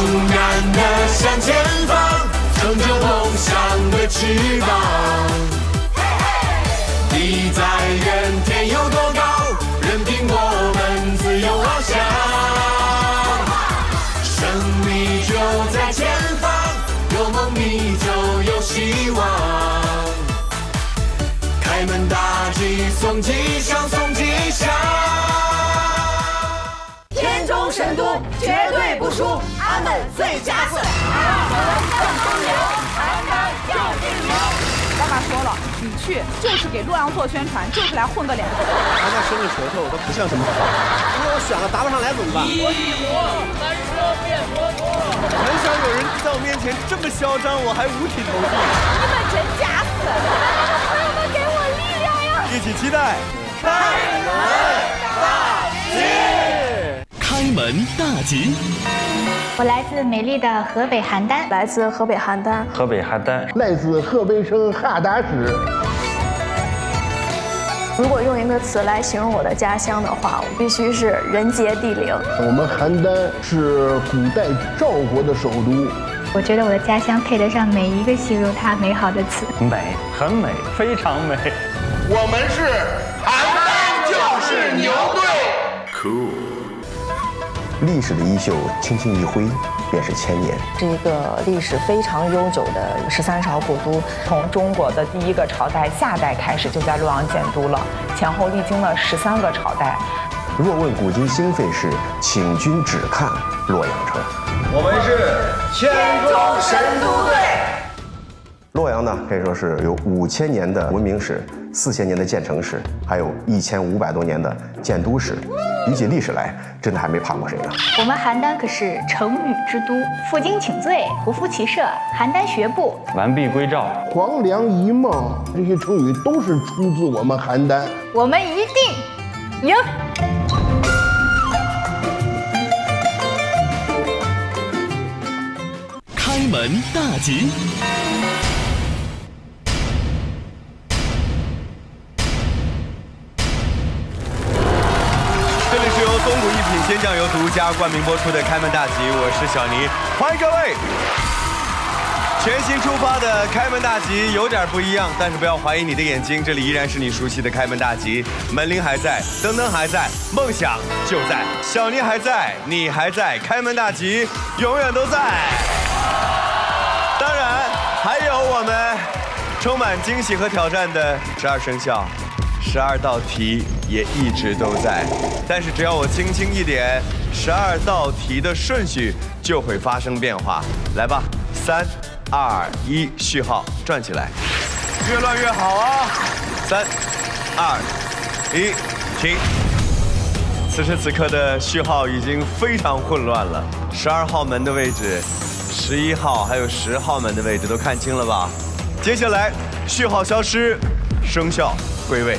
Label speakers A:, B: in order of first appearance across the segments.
A: 然地向前方，乘着梦想的翅膀。地在人，天有多高，任凭我们自由翱翔。胜利就在前方，有梦你就有希望。开门大吉，送吉祥，送吉祥。
B: 天中神都绝对不输，俺们最佳色。正风流，邯郸就顶流。
C: 爸爸说了，你去就是给洛阳做宣传，就是来混个脸。
D: 他那伸个舌头，他不像什么话。如果我选了答不上来怎么办？
E: 一火难射变佛陀。
D: 很少有人在我面前这么嚣张，我还五体投地。
C: 你们真假死！朋友们给我力量呀！
D: 一起期待开门大吉。
F: 开门大吉。
G: 我来自美丽的河北邯郸，
H: 来自河北邯郸，
I: 河北邯郸，
J: 来自河北省邯郸市。
H: 如果用一个词来形容我的家乡的话，我必须是人杰地灵。
J: 我们邯郸是古代赵国的首都。
G: 我觉得我的家乡配得上每一个形容它美好的词。
I: 美，很美，非常美。
J: 我们是邯郸就是牛队。
F: Cool。
K: 历史的衣袖轻轻一挥，便是千年。
L: 是一个历史非常悠久的13朝古都，从中国的第一个朝代夏代开始就在洛阳建都了，前后历经了13个朝代。
K: 若问古今兴废事，请君只看洛阳城。
D: 我们是天中神都队。
K: 洛阳呢，可以说是有5000年的文明史，4000年的建城史，还有1500多年的建都史。比起历史来，真的还没怕过谁呢。
G: 我们邯郸可是成语之都，负荆请罪，胡服骑射，邯郸学步，
I: 完璧归赵，
J: 黄粱一梦，这些成语都是出自我们邯郸。
G: 我们一定赢。
F: 开门大吉。
D: 这里是由东谷一品鲜酱油独家冠名播出的开门大吉，我是小尼，欢迎各位。全新出发的开门大吉有点不一样，但是不要怀疑你的眼睛，这里依然是你熟悉的开门大吉，门铃还在，灯灯还在，梦想就在，小尼还在，你还在，开门大吉永远都在。当然还有我们充满惊喜和挑战的12生肖，12道题也一直都在，但是只要我轻轻一点，12道题的顺序就会发生变化。来吧，3、2、1，序号转起来，越乱越好啊！3、2、1，停。此时此刻的序号已经非常混乱了，12号门的位置、11号还有10号门的位置都看清了吧？接下来序号消失，生肖归位。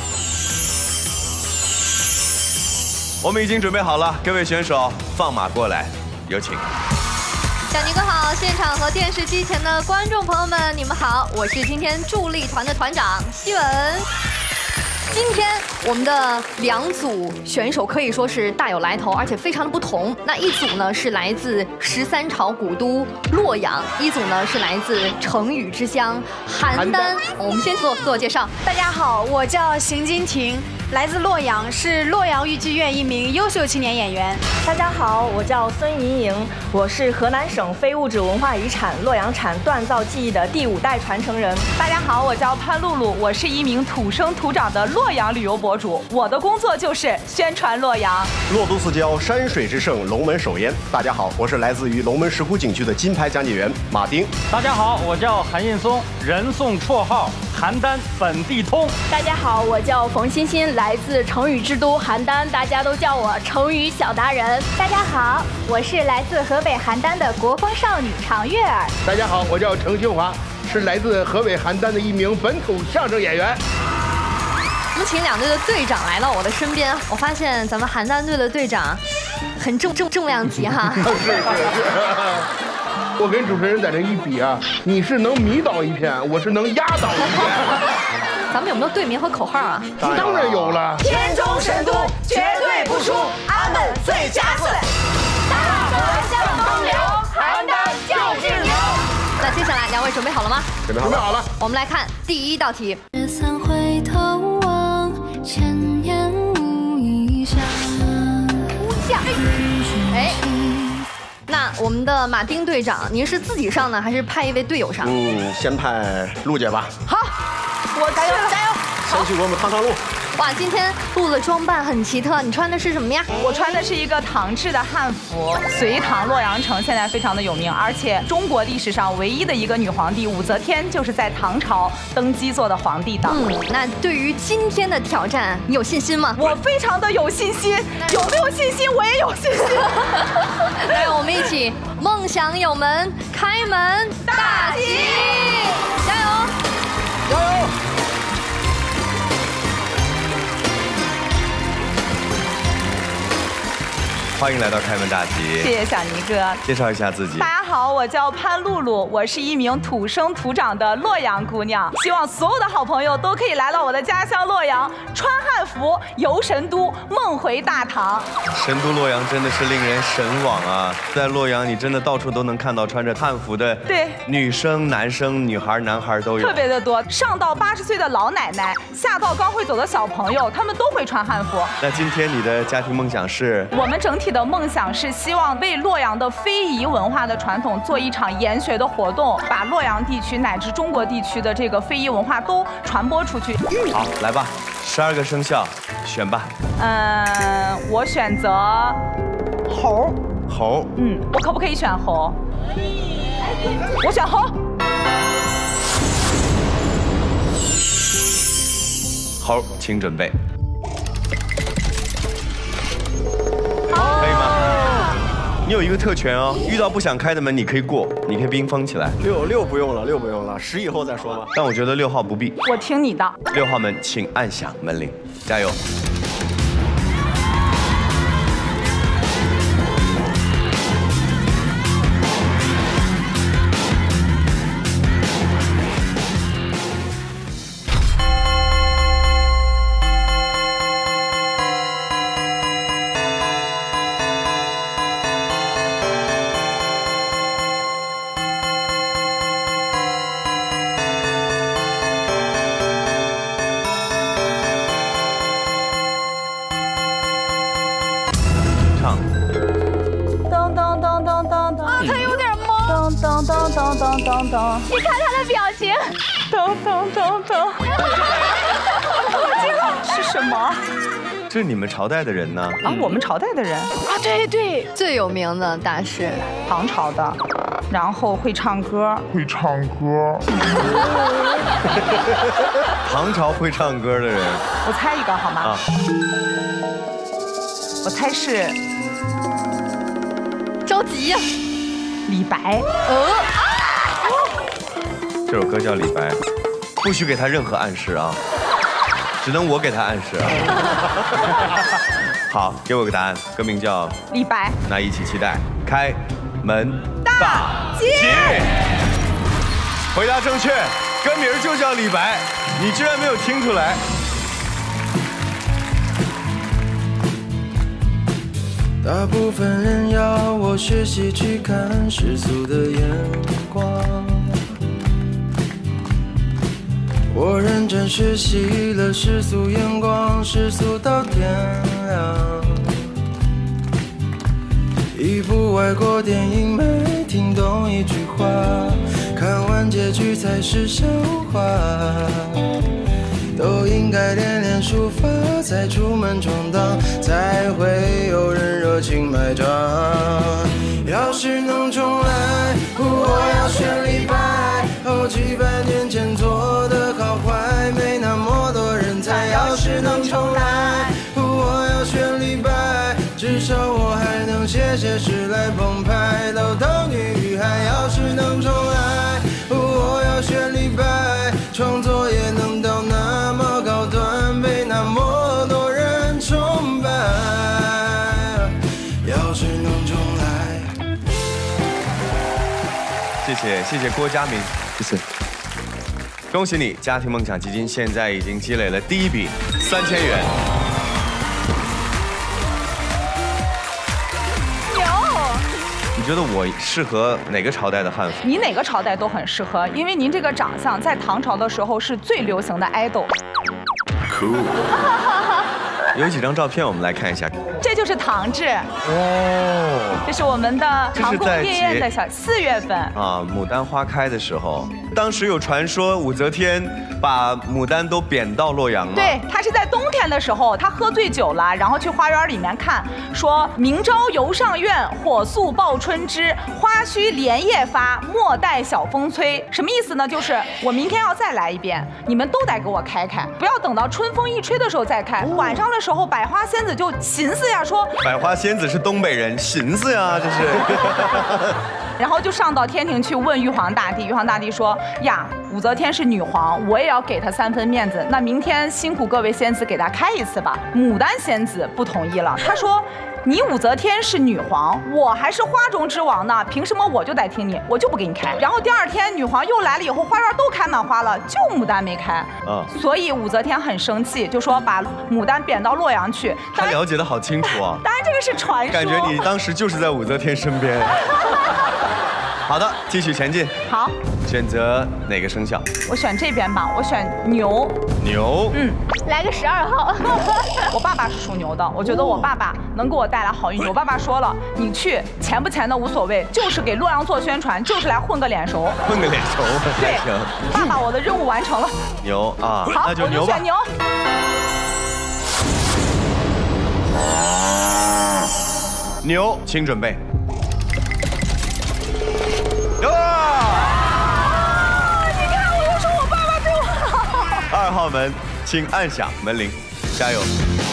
D: 我们已经准备好了，各位选手放马过来，有请。
M: 小尼哥好，现场和电视机前的观众朋友们，你们好，我是今天助力团的团长希文。今天我们的2组选手可以说是大有来头，而且非常的不同。那一组呢是来自13朝古都洛阳，一组呢是来自成语之乡邯郸。我们先做自我介绍。
N: 大家好，我叫邢金婷，来自洛阳，是洛阳豫剧院一名优秀青年演员。
O: 大家好，我叫孙莹莹，我是河南省非物质文化遗产洛阳铲锻造技艺的第5代传承人。
C: 大家好，我叫潘露露，我是一名土生土长的洛阳旅游博主，我的工作就是宣传洛阳。
P: 洛都四郊山水之胜，龙门首烟。大家好，我是来自于龙门石窟景区的金牌讲解员马丁。
I: 大家好，我叫韩印松，人送绰号邯郸本地通。
N: 大家好，我叫冯欣欣，来自成语之都邯郸，大家都叫我成语小达人。
G: 大家好，我是来自河北邯郸的国风少女常月儿。
J: 大家好，我叫程秀华，是来自河北邯郸的一名本土相声演员。
M: 我们请2队的队长来到我的身边，我发现咱们邯郸队的队长很重量级哈。
J: 是。我跟主持人在这一比啊，你是能迷倒一片，我是能压倒一片。
M: 咱们有没有队名和口号啊？
J: 当然有了。
B: 天中神都绝对不输，俺们最佳色。大河向东流。
M: 来，两位准备好了吗？
P: 准备好了。
M: 我们来看第一道题。
Q: 3回头望，千年无一像。
M: 哎，那我们的马丁队长，您是自己上呢，还是派一位队友上？
P: 先派陆姐吧。
M: 好，我加油加油！
P: 先去给我们趟路。
M: 哇，今天陆的装扮很奇特，你穿的是什么呀？
C: 我穿的是一个唐制的汉服。隋唐洛阳城现在非常的有名，而且中国历史上唯一的一个女皇帝武则天就是在唐朝登基做的皇帝的。
M: 那对于今天的挑战，你有信心吗？
C: 我非常的有信心，有没有信心？我也有信心。
M: 来，让我们一起梦想有门，开门大吉，加油！
P: 加油！
D: 欢迎来到开门大吉，
C: 谢谢小尼哥。
D: 介绍一下自己。
C: 大家好，我叫潘露露，我是一名土生土长的洛阳姑娘。希望所有的好朋友都可以来到我的家乡洛阳，穿汉服游神都，梦回大唐。
D: 神都洛阳真的是令人神往啊！在洛阳，你真的到处都能看到穿着汉服的，
C: 对，
D: 女生、男生、女孩、男孩都有，
C: 特别的多。上到80岁的老奶奶，下到刚会走的小朋友，他们都会穿汉服。
D: 那今天你的家庭梦想是？
C: 我们整体的梦想是希望为洛阳的非遗文化的传统做一场研学的活动，把洛阳地区乃至中国地区的这个非遗文化都传播出去。
D: 好，来吧，12个生肖，选吧。
C: 我选择猴。
D: 猴。
C: 我可不可以选猴？我选猴。
D: 猴，请准备。可以吗？你有一个特权哦，遇到不想开的门，你可以过，你可以冰封起来。
P: 六不用了，6不用了，10以后再说吧。
D: 但我觉得6号不必。
C: 我听你的。
D: 6号门，请按响门铃，加油！
G: 噔，你看他的表情，
C: 噔噔噔噔，我惊了，是什么？
D: 这是你们朝代的人呢？
C: 啊，我们朝代的人
M: 啊，对对，最有名的大师，
C: 唐朝的，然后会唱歌，
D: 唐朝会唱歌的人，
C: 我猜一个好吗？
D: 啊，
C: 我猜是
M: 着急呀，
C: 李白。
D: 这首歌叫《李白》，不许给他任何暗示啊，只能我给他暗示啊。好，给我个答案，歌名叫
C: 李白。
D: 那一起期待开门大吉。回答正确，歌名就叫李白，你居然没有听出来。
R: 大部分人要我学习去看世俗的眼光，我认真学习了世俗眼光，世俗到天亮。一部外国电影没听懂一句话，看完结局才是笑话。都应该练练书法，再出门闯荡，才会有人热情买账。要是能重来，我要选李白。好几百年前做的好坏，没那么多人猜。要是能重来，我要选李白。至少我还能写诗来澎湃，逗逗女孩。要是能重来，我要选李白。创作也能到那么高端，被那么多人崇拜。要是能重来。
D: 谢谢郭嘉明，谢谢。恭喜你，家庭梦想基金现在已经积累了第一笔3000元。 觉得我适合哪个朝代的汉服？
C: 你哪个朝代都很适合，因为您这个长相在唐朝的时候是最流行的 idol。
D: Cool。有几张照片，我们来看一下。
C: 这就是唐制哦，这是我们的唐宫夜宴的4月份
D: 啊，牡丹花开的时候，当时有传说武则天把牡丹都贬到洛阳了。
C: 对，他是在冬天的时候，他喝醉酒了，然后去花园里面看，说明朝游上苑，火速报春枝，花须连夜发，莫待晓风吹。什么意思呢？就是我明天要再来一遍，你们都得给我开开，不要等到春风一吹的时候再开。晚上的时候，百花仙子就寻思呀，说
D: 百花仙子是东北人，寻思呀，这是。
C: 然后就上到天庭去问玉皇大帝，玉皇大帝说呀，武则天是女皇，我也要给她3分面子，那明天辛苦各位仙子给她开一次吧。牡丹仙子不同意了，她说你武则天是女皇，我还是花中之王呢，凭什么我就得听你，我就不给你开。然后第2天女皇又来了以后，花园都开满花了，就牡丹没开，所以武则天很生气，就说把牡丹贬到洛阳去。
D: 他了解的好清楚啊。
C: 当然这个是传说，
D: 感觉你当时就是在武则天身边。好的，继续前进。
C: 好，
D: 选择哪个生肖？
C: 我选这边吧，我选牛。
D: 牛，
G: 来个12号。
C: 我爸爸是属牛的，我觉得我爸爸能给我带来好运气。我爸爸说了，你去钱不钱的无所谓，就是给洛阳做宣传，就是来混个脸熟。
D: 混个脸熟，
C: 对，
D: 行。
C: 爸爸，我的任务完成了。
D: 牛啊，
C: 好，
D: 那就牛吧。
C: 我就选牛。
D: 牛，请准备。
C: 你看，我就说我爸爸对我好。
D: 2号门，请按响门铃，加油！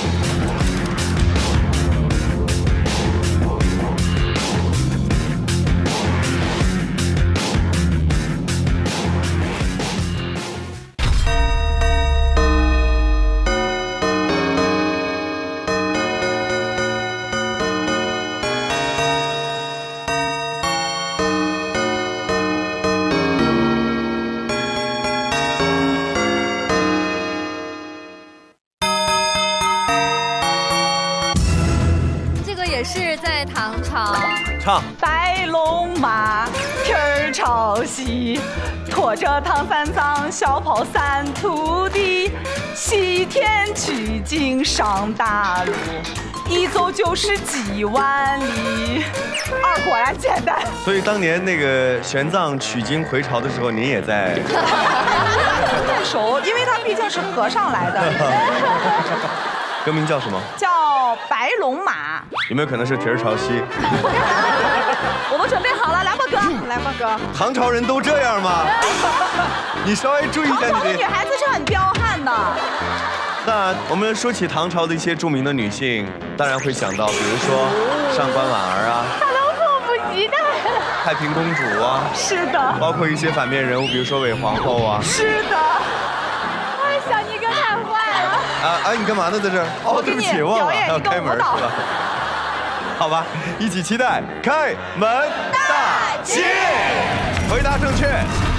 D: 唱
C: 白龙马，蹄儿朝西，驮着唐三藏，小跑3徒弟，西天取经上大路，一走就是几万里。2果然简单。
D: 所以当年那个玄奘取经回朝的时候，您也在。
C: 更熟，因为他毕竟是和尚来的。
D: 歌名叫什么？
C: 叫白龙马。
D: 有没有可能是蹄儿朝西？
C: 我都准备好了，来吧哥，来吧哥。
D: 唐朝人都这样吗？你稍微注意一下你的。
C: 唐朝的女孩子是很彪悍的。
D: 那我们说起唐朝的一些著名的女性，当然会想到，比如说上官婉儿啊。
G: 他都迫不及待。
D: 太平公主啊。
C: 是的。
D: 包括一些反面人物，比如说韦皇后啊。
C: 是的。
G: 小尼哥太坏了。
D: 你干嘛呢在这儿？哦，对不起，忘了还要开门是吧？好吧，一起期待开门大吉。回答正确。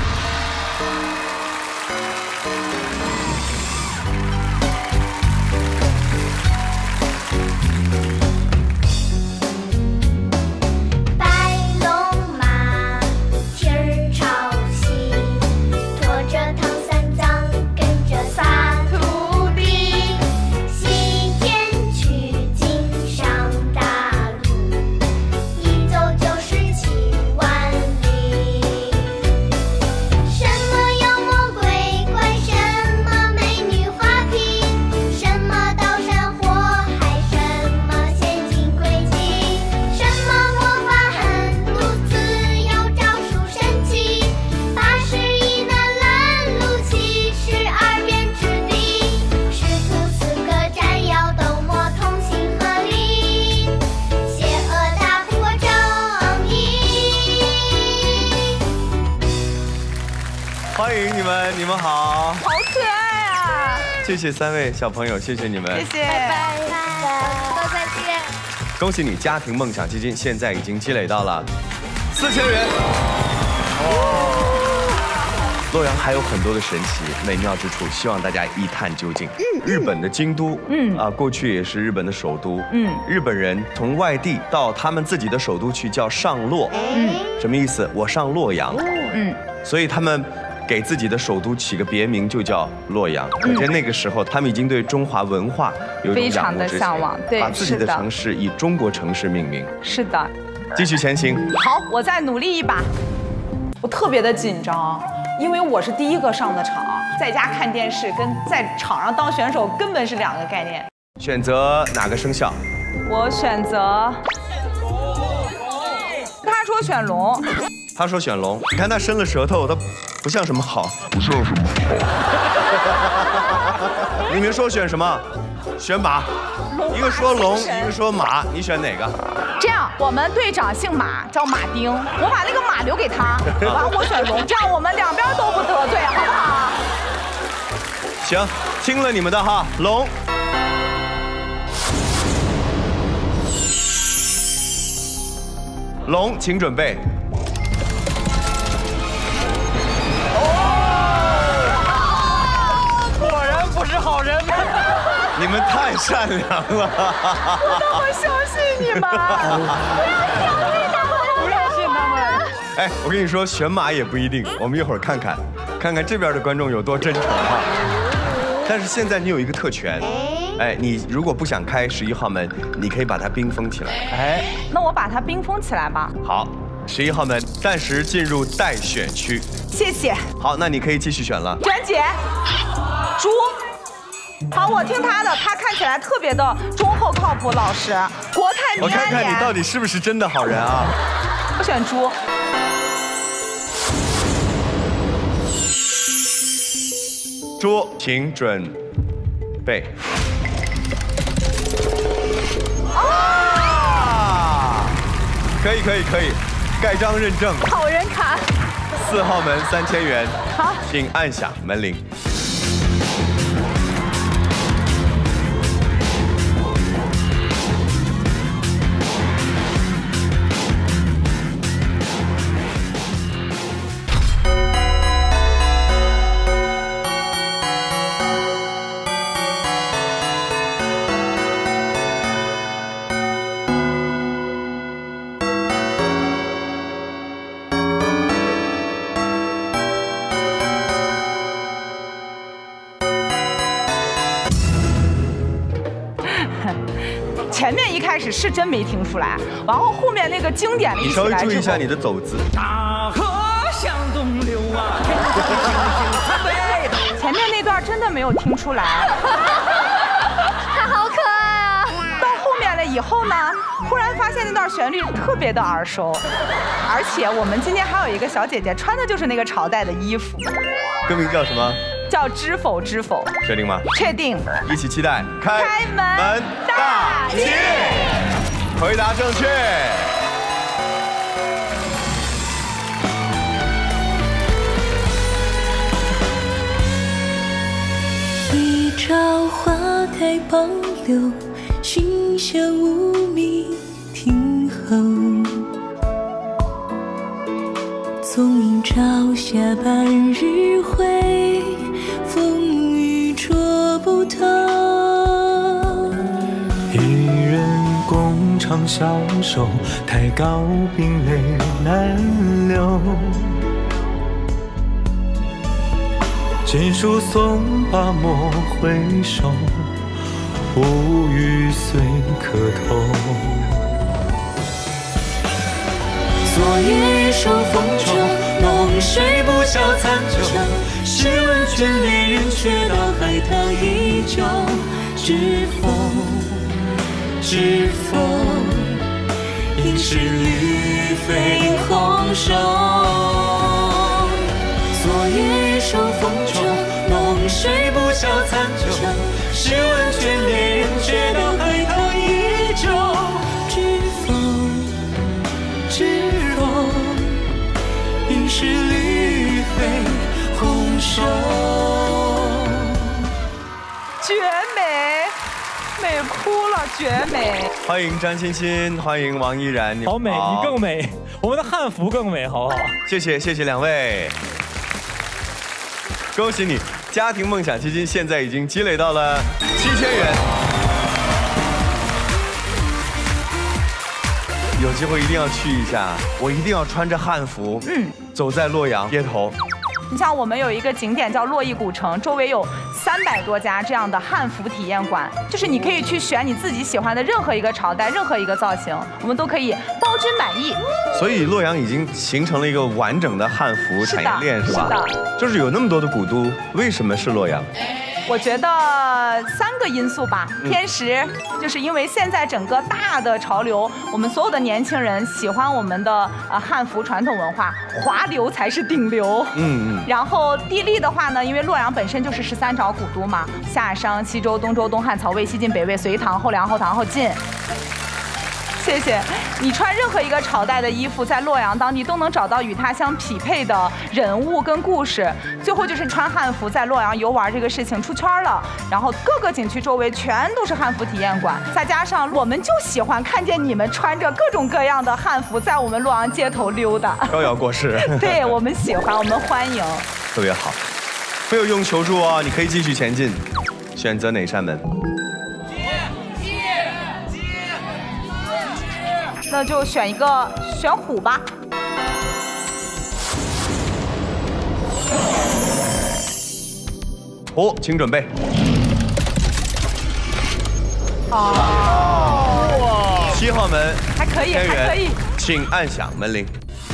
D: 你们好，
C: 好可爱啊！
D: 谢谢3位小朋友，谢谢你们，
C: 谢谢，
G: 拜拜，都再见。
D: 恭喜你，家庭梦想基金现在已经积累到了4000元。 洛阳还有很多的神奇美妙之处，希望大家一探究竟。日本的京都，过去也是日本的首都。日本人从外地到他们自己的首都去叫上洛。什么意思？我上洛阳。所以他们给自己的首都起个别名就叫洛阳。可见那个时候他们已经对中华文化有一种
C: 非常的向往，对，
D: 把自己的城市以中国城市命名。
C: 是的。
D: 继续前行。
C: 好，我再努力一把。我特别的紧张，因为我是第一个上的场，在家看电视跟在场上当选手根本是两个概念。
D: 选择哪个生肖？
C: 我选择。他说选龙。
D: 他说选龙。你看他伸了舌头，他不像什么好，不像什么好。明明说选什么？选马。一个说龙，一个说马，你选哪个？
C: 这样，我们队长姓马，叫马丁，我把那个马留给他，然后我选龙，这样我们两边都不得罪，好不好？
D: 行，听了你们的哈，龙。龙，请准备。
I: 果然不是好人。
D: 你们太善良了，
C: 我都会相信你们，
I: 不要信他们。
D: 哎，我跟你说，选马也不一定，我们一会儿看看这边的观众有多真诚哈。但是现在你有一个特权，哎，你如果不想开11号门，你可以把它冰封起来。
C: 哎，那我把它冰封起来吧。
D: 好，11号门暂时进入待选区。
C: 谢谢。
D: 好，那你可以继续选了。
C: 娟姐，猪。好，我听他的，他看起来特别的忠厚、靠谱、老实，国泰民安。
D: 我看看你到底是不是真的好人啊！
C: 我选猪。
D: 猪，请准备。啊！可以，盖章认证。
C: 好人卡。
D: 4号门3000元。
C: 好，
D: 请按响门铃。
C: 前面一开始是真没听出来，然后后面那个经典的一起来之后，
D: 你稍微注意一下你的走姿。
E: 大河向东流啊！
C: 前面那段真的没有听出来，
M: 他好可爱啊！
C: 到后面了以后呢，忽然发现那段旋律特别的耳熟，而且我们今天还有一个小姐姐穿的就是那个朝代的衣服。
D: 歌名叫什么？
C: 叫知否知否。
D: 确定吗？
C: 确定。
D: 一起期待
C: 开门大吉。
D: 回答正确。
Q: 一朝花开保留，熏香无名听候。纵饮朝霞半日晖，风雨捉不透。
S: 一人共长相守，太高冰泪难流。锦书送罢莫回首，无语随客头。
Q: 昨夜手风骤，浓睡不消残酒。试问卷恋人，却道海棠依旧。知否？知否？应是绿肥红瘦。昨夜手风骤，浓睡不消残酒。试问卷恋人，却道海棠依旧。知否？知否？应是绿肥红瘦。
C: 绝美，美哭了，绝美。
D: 欢迎张欣欣，欢迎王依然，
I: 好美，你更美，我们的汉服更美，好不好？
D: 谢谢两位。 恭喜你，家庭梦想基金现在已经积累到了7000元。有机会一定要去一下，我一定要穿着汉服，走在洛阳街头。
C: 你像我们有一个景点叫洛邑古城，周围有300多家这样的汉服体验馆，就是你可以去选你自己喜欢的任何一个朝代、任何一个造型，我们都可以包君满意。
D: 所以洛阳已经形成了一个完整的汉服产业链，是吧？
C: 是的。
D: 就是有那么多的古都，为什么是洛阳？
C: 我觉得3个因素吧。天时，就是因为现在整个大的潮流，我们所有的年轻人喜欢我们的汉服传统文化，华流才是顶流。然后地利的话呢，因为洛阳本身就是13朝古都嘛，夏商西周东周东汉曹魏西晋北魏隋唐后梁后唐后晋。谢谢。你穿任何一个朝代的衣服，在洛阳当地都能找到与它相匹配的人物跟故事。最后就是穿汉服在洛阳游玩这个事情出圈了，然后各个景区周围全都是汉服体验馆，再加上我们就喜欢看见你们穿着各种各样的汉服在我们洛阳街头溜达，
D: 招摇过市。
C: 对，我们喜欢，我们欢迎。
D: 特别好，没有用求助哦，你可以继续前进，选择哪扇门？
C: 那就选虎吧。
D: 虎，请准备。7号门，
C: 还可以，还可以，
D: 请按响门铃。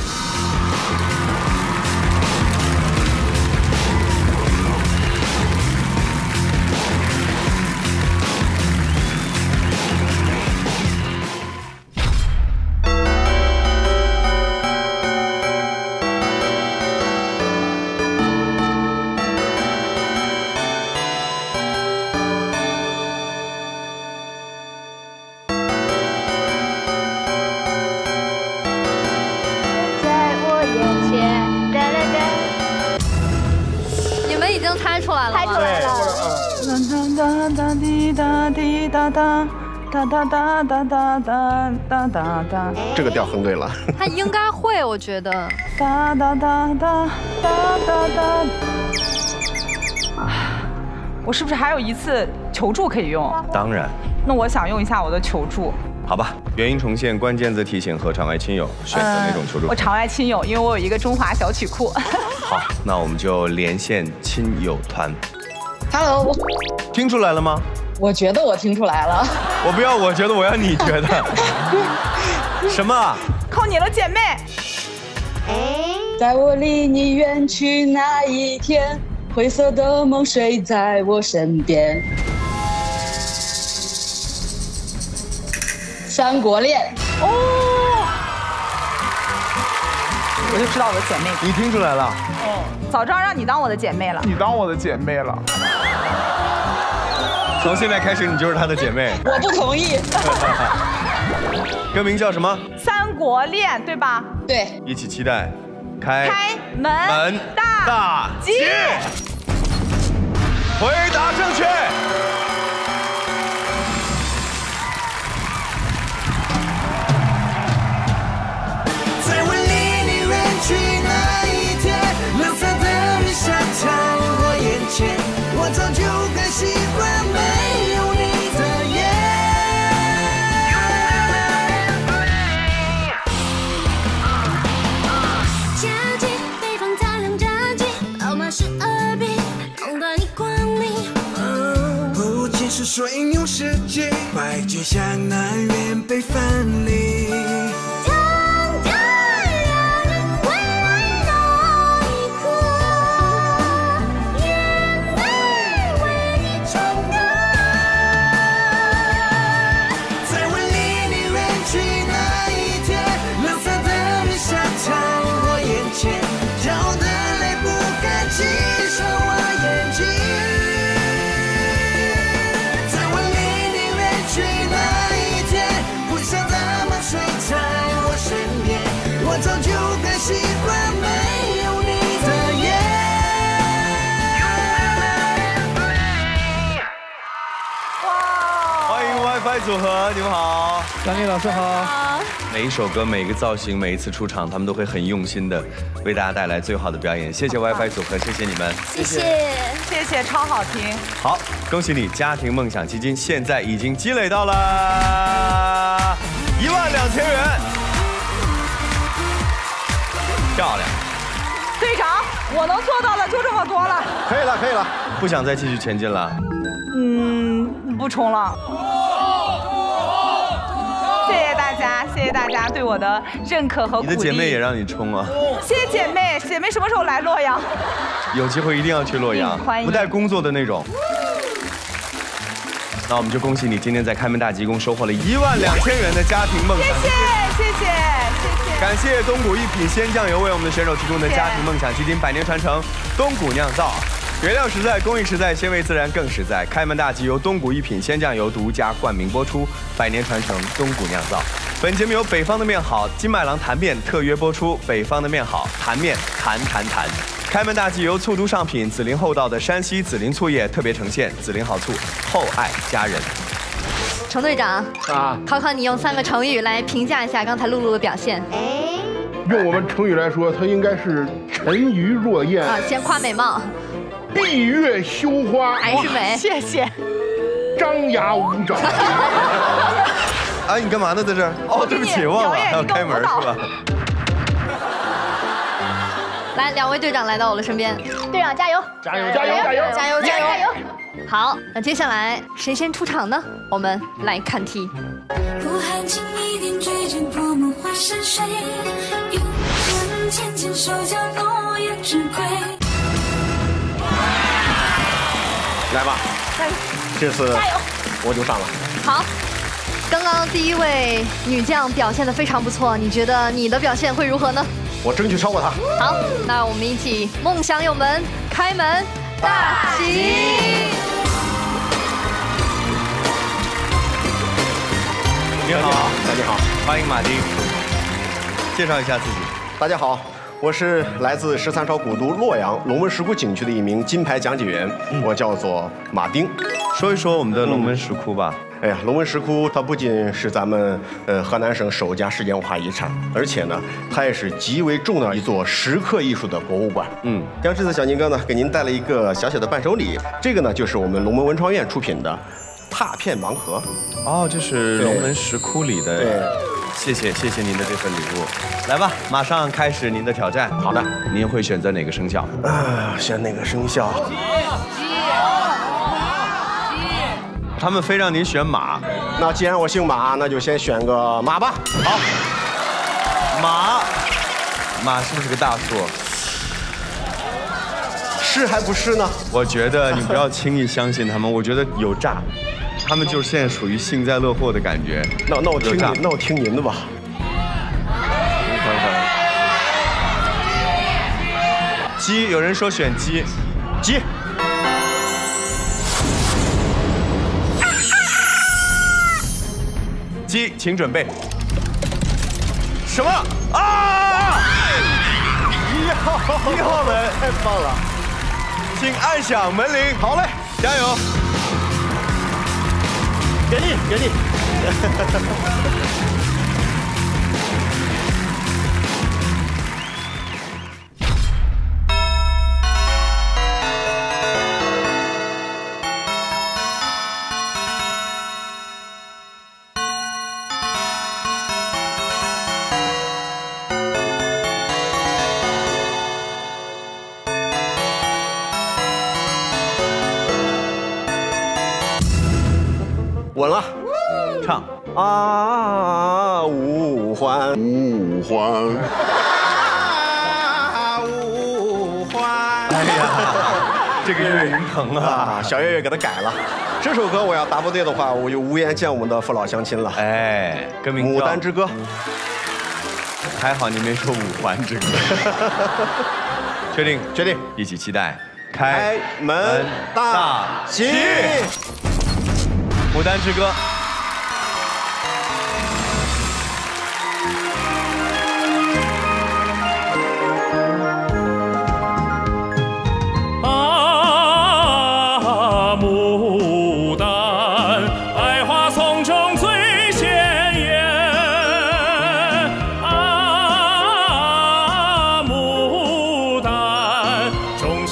P: 这个调哼对了。
M: 他应该会，我觉得。
C: 我是不是还有一次求助可以用？
D: 当然。
C: 那我想用一下我的求助。
D: 好吧，原因重现，关键字提醒和场外亲友，选择哪种求助？
C: 我场外亲友，因为我有一个中华小曲库。
D: 好，那我们就连线亲友团。
T: Hello，
D: 听出来了吗？
T: 我觉得我听出来了。
D: 我不要，我觉得我要你觉得。什么？
C: 靠你了，姐妹。
T: 在我离你远去那一天，灰色的梦睡在我身边。三国恋。
C: 哦，我就知道我的姐妹。
D: 你听出来了？
C: 哦，早知道让你当我的姐妹了。
U: 你当我的姐妹了。
D: 从现在开始，你就是她的姐妹。
T: 我不同意。
D: 歌名叫什么？
C: 三国恋，对吧？
T: 对。
D: 一起期待，开
C: 门大吉。
D: 回答正确。
Q: 在我离你远去那一天，蓝色的雨下在我眼前，我早就该习惯没有你的夜。
V: 夏季，北方大凉炸鸡，老马是耳鬓，等待你光临。
Q: 不仅是水牛世纪，白驹向南辕北分离。我早就该习惯没有你的夜。
D: 欢迎 WiFi 组合，你们好，
U: 张丽老师好。
D: 每一首歌、每一个造型、每一次出场，他们都会很用心的为大家带来最好的表演。谢谢 WiFi 组合，谢谢你们，
M: 谢谢，
C: 谢谢，超好听。
D: 好，恭喜你，家庭梦想基金现在已经积累到了12000元，漂亮。
C: 队长，我能做到的就这么多了。
D: 可以了，可以了，不想再继续前进了。
C: 不冲了。谢谢大家，谢谢大家对我的认可和鼓励。
D: 你的姐妹也让你冲啊！
C: 谢谢姐妹，姐妹什么时候来洛阳？
D: 有机会一定要去洛阳，
C: 欢迎。
D: 不带工作的那种。那我们就恭喜你，今天在开门大吉共收获了12000元的家庭梦想。
C: 谢谢，谢谢，谢谢。
D: 感谢东谷一品鲜酱油为我们的选手提供的家庭梦想基金100年传承东谷酿造。原料实在，工艺实在，鲜味自然更实在。开门大吉由东谷一品鲜酱油独家冠名播出，100年传承东谷酿造。本节目由北方的面好金麦郎坛面特约播出，北方的面好坛面谈。开门大吉由醋都上品紫林厚道的山西紫林醋业特别呈现，紫林好醋，厚爱家人。
M: 程队长
J: 啊，
M: 考考你用3个成语来评价一下刚才露露的表现。
J: 用我们成语来说，它应该是沉鱼落雁
M: 啊，先夸美貌。
J: 闭月羞花，
M: 还是美，
C: 谢谢。
J: 张牙舞爪。
D: 啊，你干嘛呢，在这儿？哦，对不起，忘了还要开门是吧？
M: 来，2位队长来到我的身边。
G: 队长加油！
J: 加油！加油！加油！
M: 加油！加油！好，那接下来谁先出场呢？我们来看题。
V: 不含情一点追着破梦花山水，有人牵牵手叫落叶之归。
P: 来吧，这次我就上了。
M: 好，刚刚第一位女将表现得非常不错，你觉得你的表现会如何呢？
P: 我争取超过她。
M: 好，那我们一起梦想有门，开门大吉。
D: 你好，
P: 大家好，
D: 欢迎马丁。介绍一下自己。
P: 大家好。我是来自13朝古都洛阳龙门石窟景区的一名金牌讲解员，我叫做马丁。
D: 说一说我们的龙门石窟吧。
P: 哎呀，龙门石窟它不仅是咱们河南省首家世界文化遗产，而且呢，它也是极为重要的一座石刻艺术的博物馆。像这次小金哥呢，给您带了一个小小的伴手礼，这个呢就是我们龙门文创院出品的拓片盲盒。
D: 哦，这是龙门石窟里的。对。谢谢您的这份礼物，来吧，马上开始您的挑战。
P: 好的，
D: 您会选择哪个生肖？
P: 选哪个生肖？
D: 他们非让您选马，
P: 那既然我姓马，那就先选个马吧。
D: 好，马是不是个大数？
P: 是还不是呢？
D: 我觉得你不要轻易相信他们，我觉得有诈。他们就是现在属于幸灾乐祸的感觉。
P: 那我听您的吧。
D: 鸡，有人说选鸡，
P: 鸡。
D: 鸡，请准备。什么啊？1号门，
P: 太棒了！
D: 请按响门铃。
P: 好嘞，
D: 加油！
P: 给力！稳了，
D: 唱
P: 啊，五环，五环，五环。
D: 哎呀，这个月云腾啊，
P: 小岳岳给他改了。这首歌我要答不对的话，我就无颜见我们的父老乡亲了。
D: 哎，歌名
P: 叫《牡丹之歌》。
D: 还好你没说五环之歌。确定，一起期待
P: 开门大吉。
D: 牡丹之歌。
S: 啊，牡丹，百花丛中最鲜艳。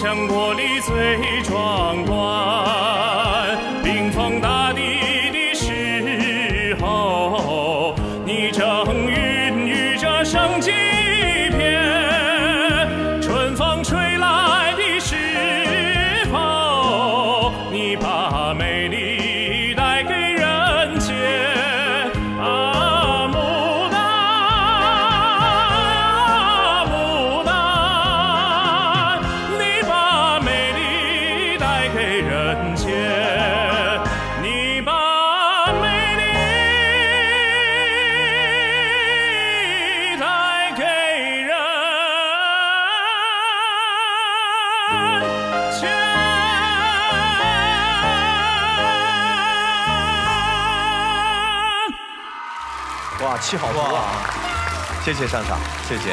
A: 江国里最壮观。冰封大地的时候，你正孕育着生机片。春风吹来的时候，你把美丽带给人间。啊，牡丹，牡丹，你把美丽带给人间，你把美丽带给人间。
D: 哇，气好足啊！谢谢上场，谢谢。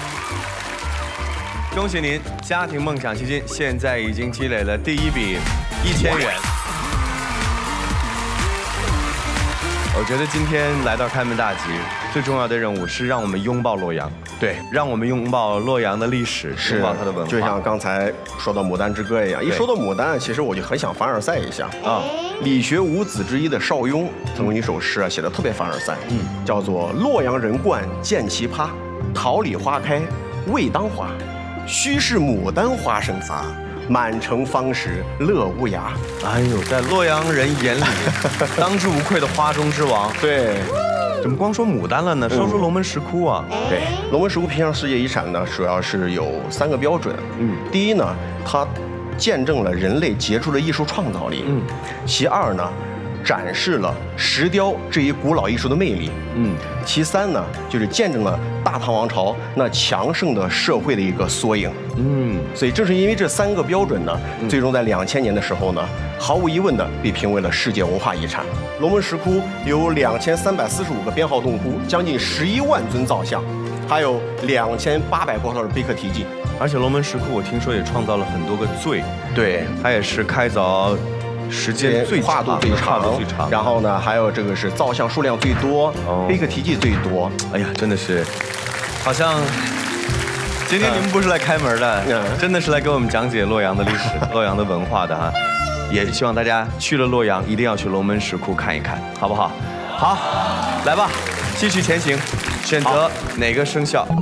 D: 恭喜您，家庭梦想基金现在已经积累了第一笔1000元。我觉得今天来到开门大吉，最重要的任务是让我们拥抱洛阳，
P: 对，
D: 让我们拥抱洛阳的历史，拥抱它的文化。
P: 就像刚才说到《牡丹之歌》一样，一说到牡丹，其实我就很想凡尔赛一下啊。理学五子之一的邵雍曾有一首诗啊，写的特别凡尔赛，叫做“洛阳人惯见奇葩，桃李花开未当花，须是牡丹花生发，满城芳时乐无涯。”
D: 哎呦，在洛阳人眼里，当之无愧的花中之王。
P: 对，
D: 怎么光说牡丹了呢？说说龙门石窟啊。
P: 对，龙门石窟评上世界遗产呢，主要是有3个标准。第一呢，它见证了人类杰出的艺术创造力。其二呢，展示了石雕这一古老艺术的魅力。其三呢，就是见证了大唐王朝那强盛的社会的一个缩影。所以正是因为这3个标准呢，最终在2000年的时候呢，毫无疑问的被评为了世界文化遗产。龙门石窟有2345个编号洞窟，将近11万尊造像，还有2800多套的碑刻题记。
D: 而且龙门石窟我听说也创造了很多个最，
P: 对，
D: 它也是开凿时间最
P: 跨度最长，然后呢，还有这个是造像数量最多，碑刻题记最多。
D: 哎呀，真的是，好像今天你们不是来开门的，真的是来给我们讲解洛阳的历史、洛阳的文化的哈。也希望大家去了洛阳，一定要去龙门石窟看一看，好不好？好，来吧，继续前行，选择哪个生肖？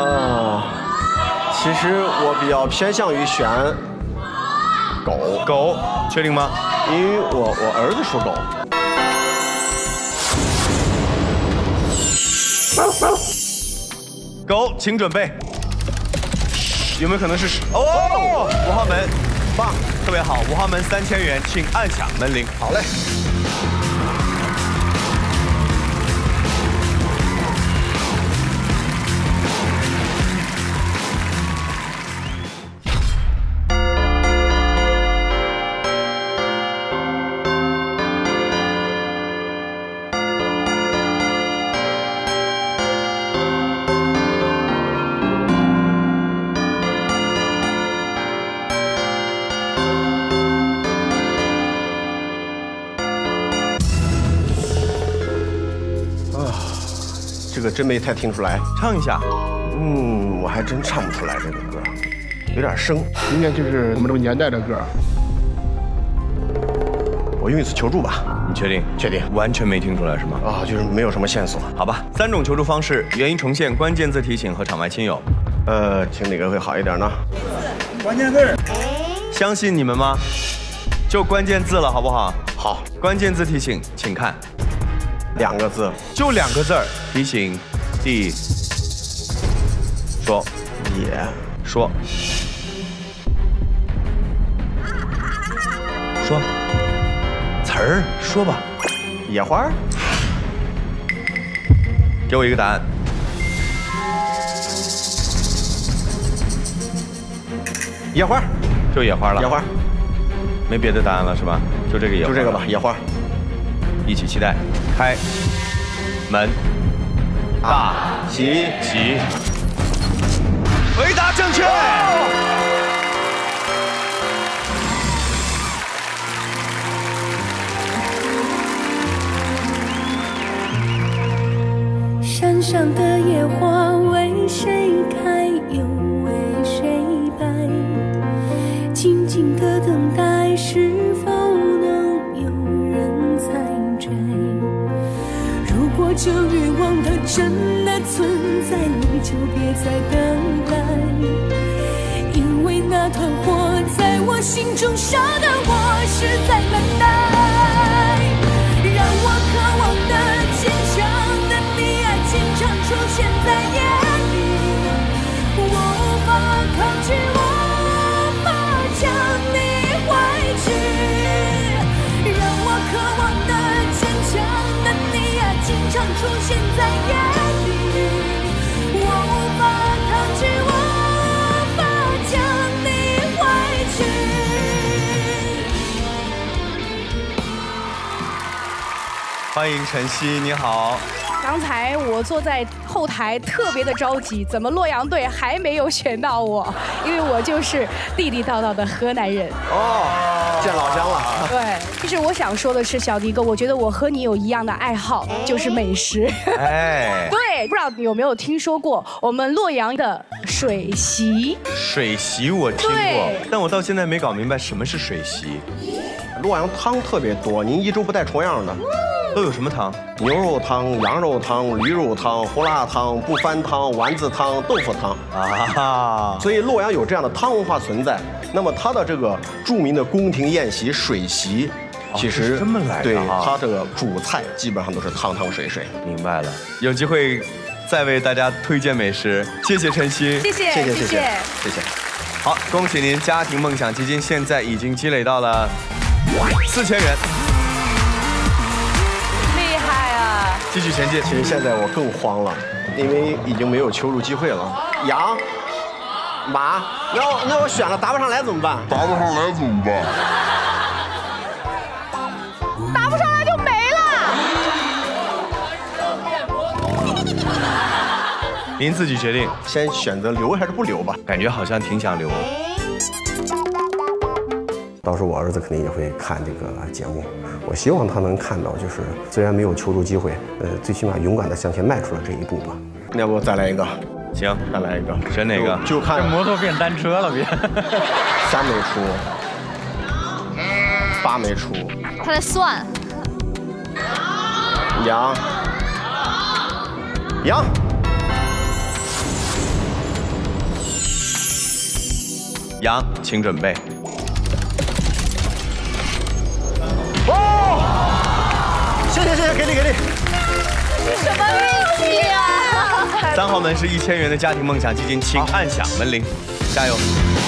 P: 其实我比较偏向于选狗。
D: 狗，确定吗？
P: 因为我儿子属狗。
D: 狗，请准备。有没有可能是5号门？棒，特别好，5号门3000元，请按响门铃。
P: 好嘞。这个真没太听出来，
D: 唱一下。
P: 我还真唱不出来这个歌，有点生，
J: 应该就是我们这个年代的歌。
P: 我用一次求助吧。
D: 你确定？
P: 确定。
D: 完全没听出来是吗？
P: 就是没有什么线索。
D: 好吧，3种求助方式：原因重现、关键字提醒和场外亲友。
P: 听哪个会好一点呢？
B: 关键字。
D: 相信你们吗？就关键字了，好不好？
P: 好。
D: 关键字提醒，请看。
P: 2个字，
D: 就2个字儿。提醒，说，说词儿，说吧。
P: 野花。
D: 给我一个答案。
P: 野花，
D: 就野花了。
P: 野花，
D: 没别的答案了是吧？就这个野花。
P: 就这个吧，野花。
D: 一起期待，开门，大吉，回答正确。
Q: 山上的野花为谁开，又为谁败？ 真的存在，你就别再等待，因为那团火在我心中烧得我实在难耐，让我渴望的坚强的你啊，经常出现在眼里，我无法抗拒，我无法将你怀去，让我渴望的坚强的你啊，经常出现在眼里，我无法抗拒，我无法将你怀去。
D: 欢迎晨曦，你好。
N: 刚才我坐在后台特别的着急，怎么洛阳队还没有选到我？因为我就是地地道道的河南人。
P: 哦，见老乡了。
N: 对，其实我想说的是，小迪哥，我觉得我和你有一样的爱好，就是美食。
D: 哎，
N: 对，不知道你有没有听说过我们洛阳的水席？
D: 水席我听过，但我到现在没搞明白什么是水席。
P: 洛阳汤特别多，您一周不带重样的。
D: 都有什么汤？
P: 牛肉汤、羊肉汤、驴肉汤、胡辣汤、不翻汤、丸子汤、豆腐汤啊！所以洛阳有这样的汤文化存在。那么它的这个著名的宫廷宴席水席，其实
D: 这么来的
P: 对它这个主菜基本上都是汤汤水水。
D: 明白了，有机会再为大家推荐美食。谢谢晨曦，
N: 谢谢，
P: 谢谢。
D: 好，恭喜您，家庭梦想基金现在已经积累到了4000元。继续前进。
P: 其实现在我更慌了，因为已经没有求助机会了。羊、马，那我选了答不上来怎么办？
J: 答不上来怎么办？
C: 答不上来就没
D: 了。您自己决定，
P: 先选择留还是不留吧？
D: 感觉好像挺想留。
K: 到时候我儿子肯定也会看这个节目，我希望他能看到，就是虽然没有求助机会，最起码勇敢地向前迈出了这一步吧。
P: 要不再来一个？
D: 行，
P: 再来一个。
D: 选哪个？
P: 就看
I: 摩托变单车了，别。
P: 3没出，8没出。
M: 他在算。
P: 羊，
D: 羊，请准备。
P: 哦，谢谢，给力！
M: 什么运气啊
D: ！3号门是1000元的家庭梦想基金，请按响门铃，加油！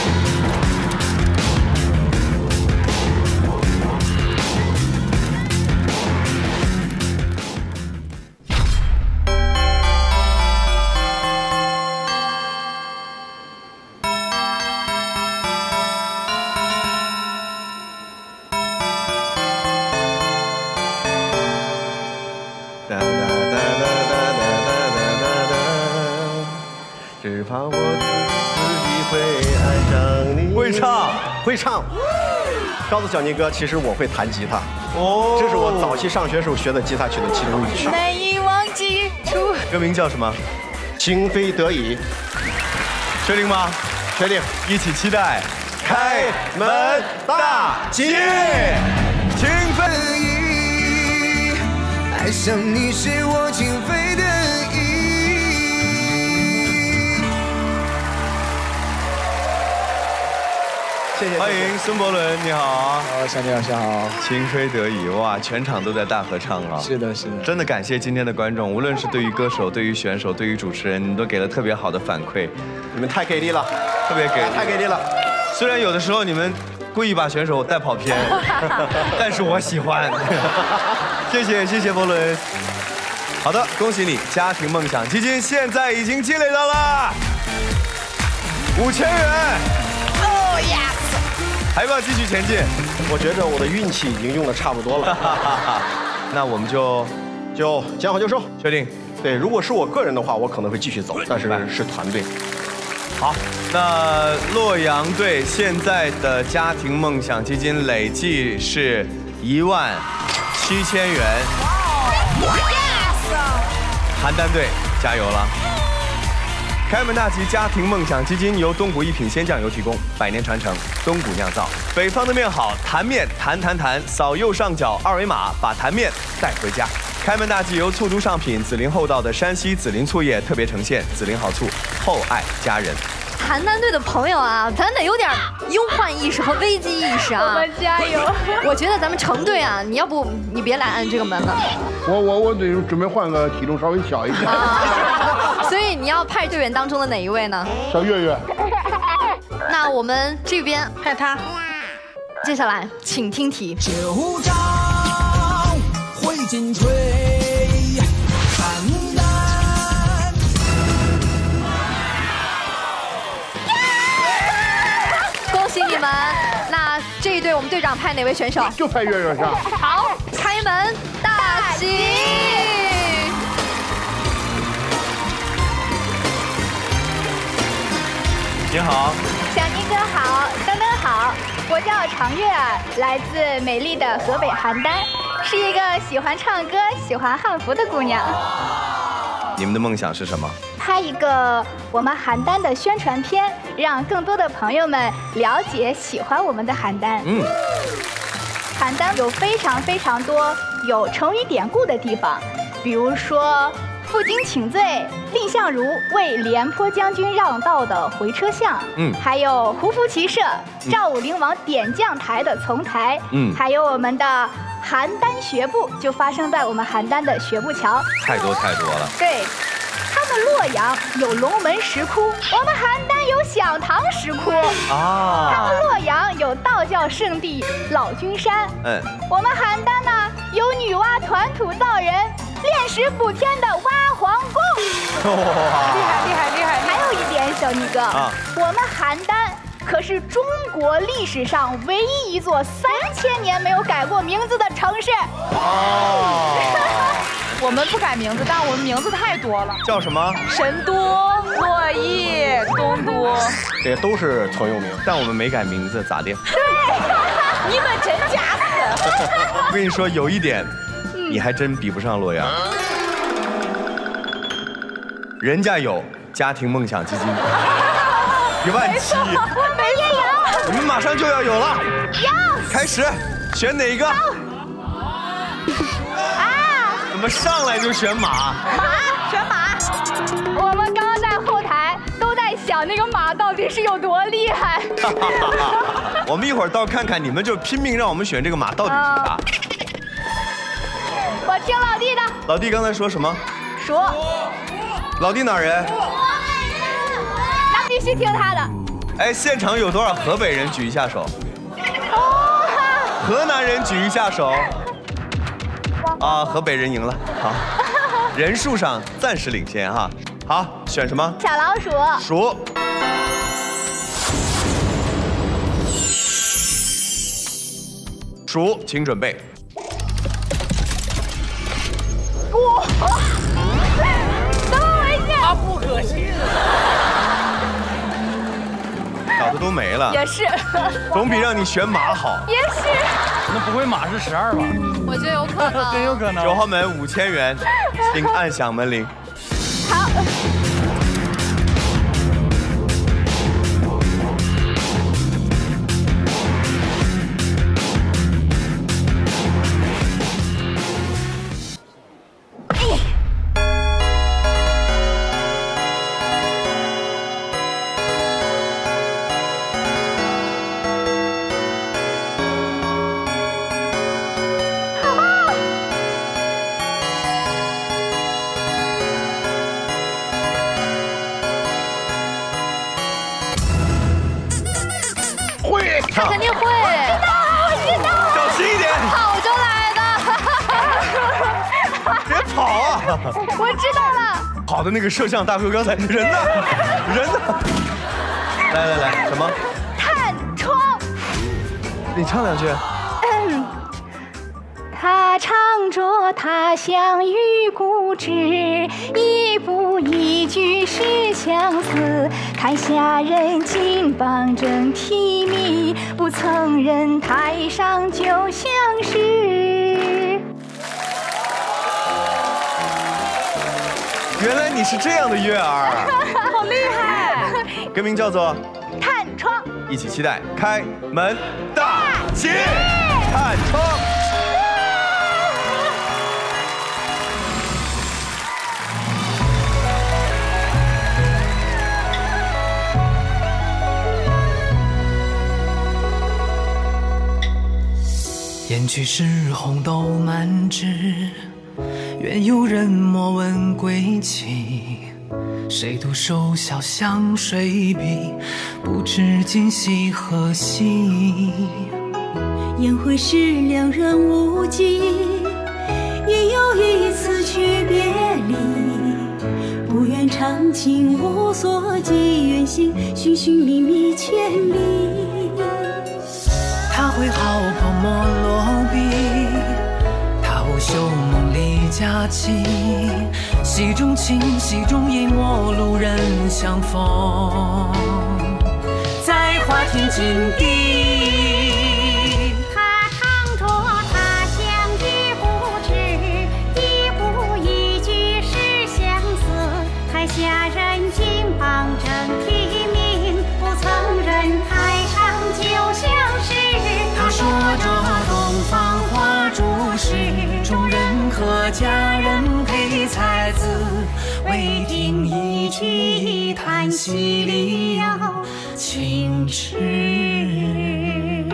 P: 只怕我自己会爱上你。会唱。告诉小尼哥，其实我会弹吉他。哦，这是我早期上学时候学的吉他曲的其中一曲。
N: 难以忘记初。
D: 歌名叫什么？
P: 情非得已。
D: 确定吗？
P: 确定。
D: 一起期待开门大吉。情非得
R: 已，爱上你是我情非得已。
D: 谢谢，欢迎孙伯伦，你好。
H: 好，小李老师好。
D: 情非得已，哇，全场都在大合唱啊！
H: 是的。
D: 真的感谢今天的观众，无论是对于歌手、对于选手、对于主持人，你都给了特别好的反馈。
P: 你们太给力了，
D: 特别给力，
P: 太给力了。
D: 虽然有的时候你们故意把选手带跑偏，但是我喜欢。谢谢伯伦。好的，恭喜你，家庭梦想基金现在已经积累到了5000元。
N: Oh yes！
D: 还要不要继续前进？
P: 我觉着我的运气已经用的差不多了。
D: 那我们就
P: 见好就收，
D: 确定。
P: 对，如果是我个人的话，我可能会继续走，但是是团队。
D: 好，那洛阳队现在的家庭梦想基金累计是17000元。邯郸队加油了！开门大吉家庭梦想基金由东谷一品鲜酱油提供，100年传承，东谷酿造。北方的面好，坛面弹，扫右上角2维码，把坛面带回家。 开门大吉由醋都上品紫苓厚道的山西紫苓醋业特别呈现，紫苓好醋，厚爱佳人。
M: 邯郸队的朋友啊，咱得有点忧患意识和危机意识啊！
G: 我们加油！
M: 我觉得咱们成队啊，你要不你别来按这个门了。
J: 我准备换个体重稍微小一点。
M: 所以你要派队员当中的哪一位呢？
J: 小月月。
M: 那我们这边派他。接下来，请听题。
Q: 九朝会金锤，邯郸。
M: 恭喜你们！那这一队我们队长派哪位选手？
J: 就派月月上。
M: 好，开门大吉！
D: 你好，
G: 小宁哥好，登登好，我叫常月儿，来自美丽的河北邯郸，是一个喜欢唱歌、喜欢汉服的姑娘。
D: 你们的梦想是什么？
G: 拍一个我们邯郸的宣传片，让更多的朋友们了解、喜欢我们的邯郸。邯郸有非常多有成语典故的地方，比如说负荆请罪、蔺相如为廉颇将军让道的回车巷，还有胡服骑射、赵武灵王点将台的从台，还有我们的邯郸学步，就发生在我们邯郸的学步桥。
D: 太多了。
G: 对。他们洛阳有龙门石窟，我们邯郸有响堂石窟。他们洛阳有道教圣地老君山。我们邯郸呢有女娲团土造人、炼石补天的挖皇宫。厉害！还有一点，小尼哥，我们邯郸可是中国历史上唯一一座3000年没有改过名字的城市。
C: 我们不改名字，但我们名字太多了。
D: 叫什么？
C: 神都、洛邑、东都，
P: 这些都是曾用名，
D: 但我们没改名字，咋的？
G: 对，你们真假死！
D: 我跟你说，有一点，你还真比不上洛阳。人家有家庭梦想基金，1万7，
G: 我们也有。
D: 你们马上就要有了。开始，选哪个？怎么上来就选马？
G: 选马。我们刚刚在后台都在想那个马到底是有多厉害。
D: 我们一会儿到看看，你们就拼命让我们选这个马到底是啥。
G: 我听老弟的。
D: 老弟刚才说什么？
G: 说。
D: 老弟哪人？
G: 那必须听他的。
D: 哎，现场有多少河北人举一下手？河南人举一下手。河北人赢了，好，人数上暂时领先哈。好，选什么？
G: 小老鼠。
D: 鼠。鼠，请准备。
G: 哇！怎么回事？
E: 他不可信。
D: 搞得都没了。
G: 也是。
D: 总比让你选马好。
G: 也是。
I: 那不会马是12吧？
M: 我觉得有可能，
I: 真有可能。
D: 9号门5000元，请按响门铃。
G: 好。
M: 他肯定会。
G: 我知道。
D: 小心一点。
M: 跑就来的。
D: 别跑啊！
G: 我知道了。
D: 跑的那个摄像大哥刚才人呢？人呢？来，什么？
G: 探窗。
D: 你唱2句。
G: 他唱着他乡遇故知，一步一句是相思。台下人金榜正题密，不曾人台上就相识。
D: 原来你是这样的月儿，
G: 好厉害！
D: 歌名叫做
G: 《探窗》，
D: 一起期待开门大吉！探窗。
Q: 去时红豆满枝，愿有人莫问归期。谁独守小巷水笔，不知今夕何夕。
V: 宴会时两人无忌，也有一次诀别离。不愿长情无所寄，愿行寻寻觅觅千里。
Q: 他会好泡沫落笔，他无休梦里佳期。戏中情，戏中意，陌路人相逢，在花天锦地。
V: 他唱着他乡一不知，一不一句是相思。台下人敬榜正提名，不曾认台上就像是。
Q: 他说着东方花烛时，众人和佳人配才子，未听一句一叹息里有情痴。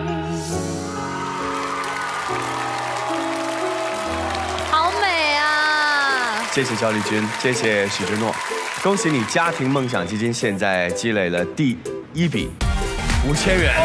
M: 好美啊！
D: 谢谢焦丽君，谢谢许之诺，恭喜你家庭梦想基金现在积累了第1笔5000元。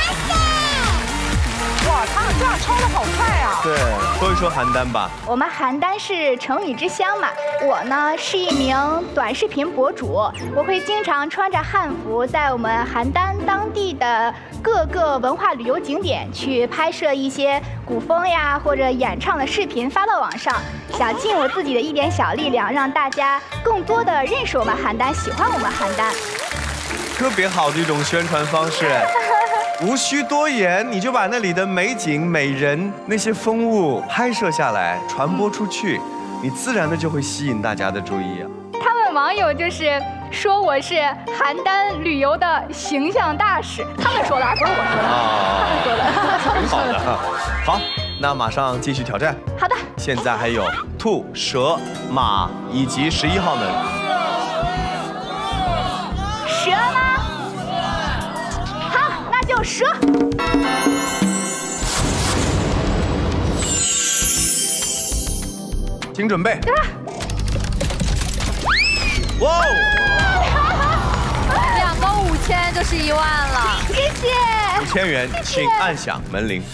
C: 哇，他这样抄的好快啊！
D: 对，说一说邯郸吧。
G: 我们邯郸是成语之乡嘛，我呢是一名短视频博主，我会经常穿着汉服，在我们邯郸当地的各个文化旅游景点去拍摄一些古风呀或者演唱的视频发到网上，想尽我自己的一点小力量，让大家更多的认识我们邯郸，喜欢我们邯郸。
D: 特别好的一种宣传方式。无需多言，你就把那里的美景、美人、那些风物拍摄下来，传播出去，你自然的就会吸引大家的注意啊。
G: 他们网友就是说我是邯郸旅游的形象大使，他们说的，不是我说的，他们说的。
D: 挺好的。好，那马上继续挑战。
G: 好的。
D: 现在还有兔、蛇、马以及11号门。
G: 蛇吗？就蛇，
D: 请准备。哇哦
M: ！2个5000就是1万了，
G: 谢谢。
D: 5000元，请按响门铃。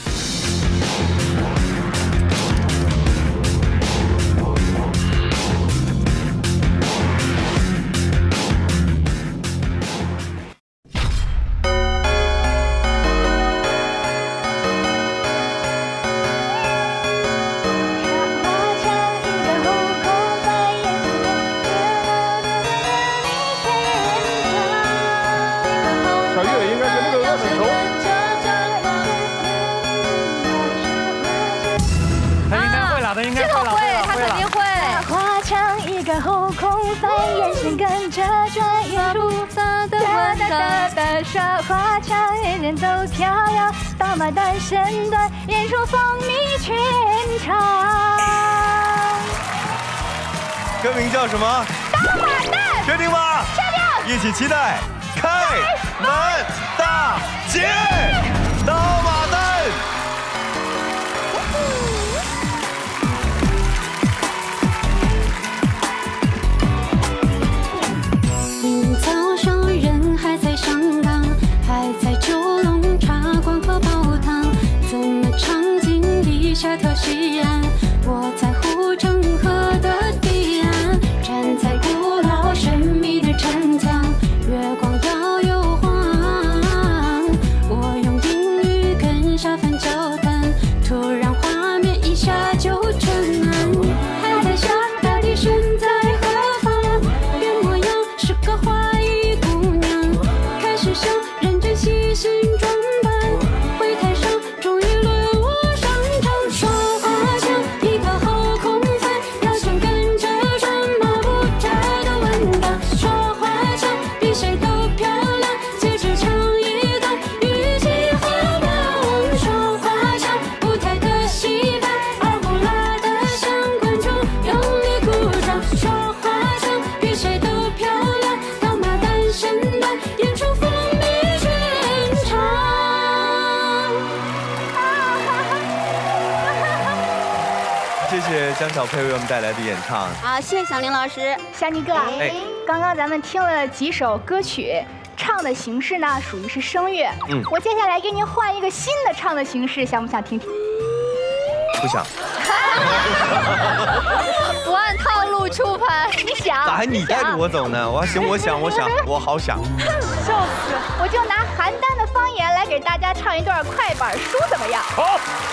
V: 花场人人都飘摇，到马旦身段演出风靡全场。
D: 歌名叫什么？
V: 刀马旦。
D: 确定吗？
V: 确定。
D: 一起期待开门大吉，刀马旦。
V: 明早上人还在上岗，还在九龙茶馆喝煲汤，怎么场景一下跳西安？我在护城河的彼岸，站在古老神秘的城墙，月光摇又晃。我用英语跟沙帆交谈，突然画面一下就转暗。还在下大地身在何方？原模样是个花衣姑娘，开始想认真细心装扮，会台上终于轮我上场，耍花枪一个好
D: 江小佩为我们带来的演唱。
G: 好，谢谢小林老师。小宁哥，刚刚咱们听了几首歌曲，唱的形式呢属于是声乐。我接下来给您换一个新的唱的形式，想不想听听？
D: 不想。
M: 不按套路出牌，
G: 你想？
D: 咋还你带着我走呢？我想，我好想。
G: 笑死！我就拿邯郸的方言来给大家唱一段快板书，怎么样？
D: 好。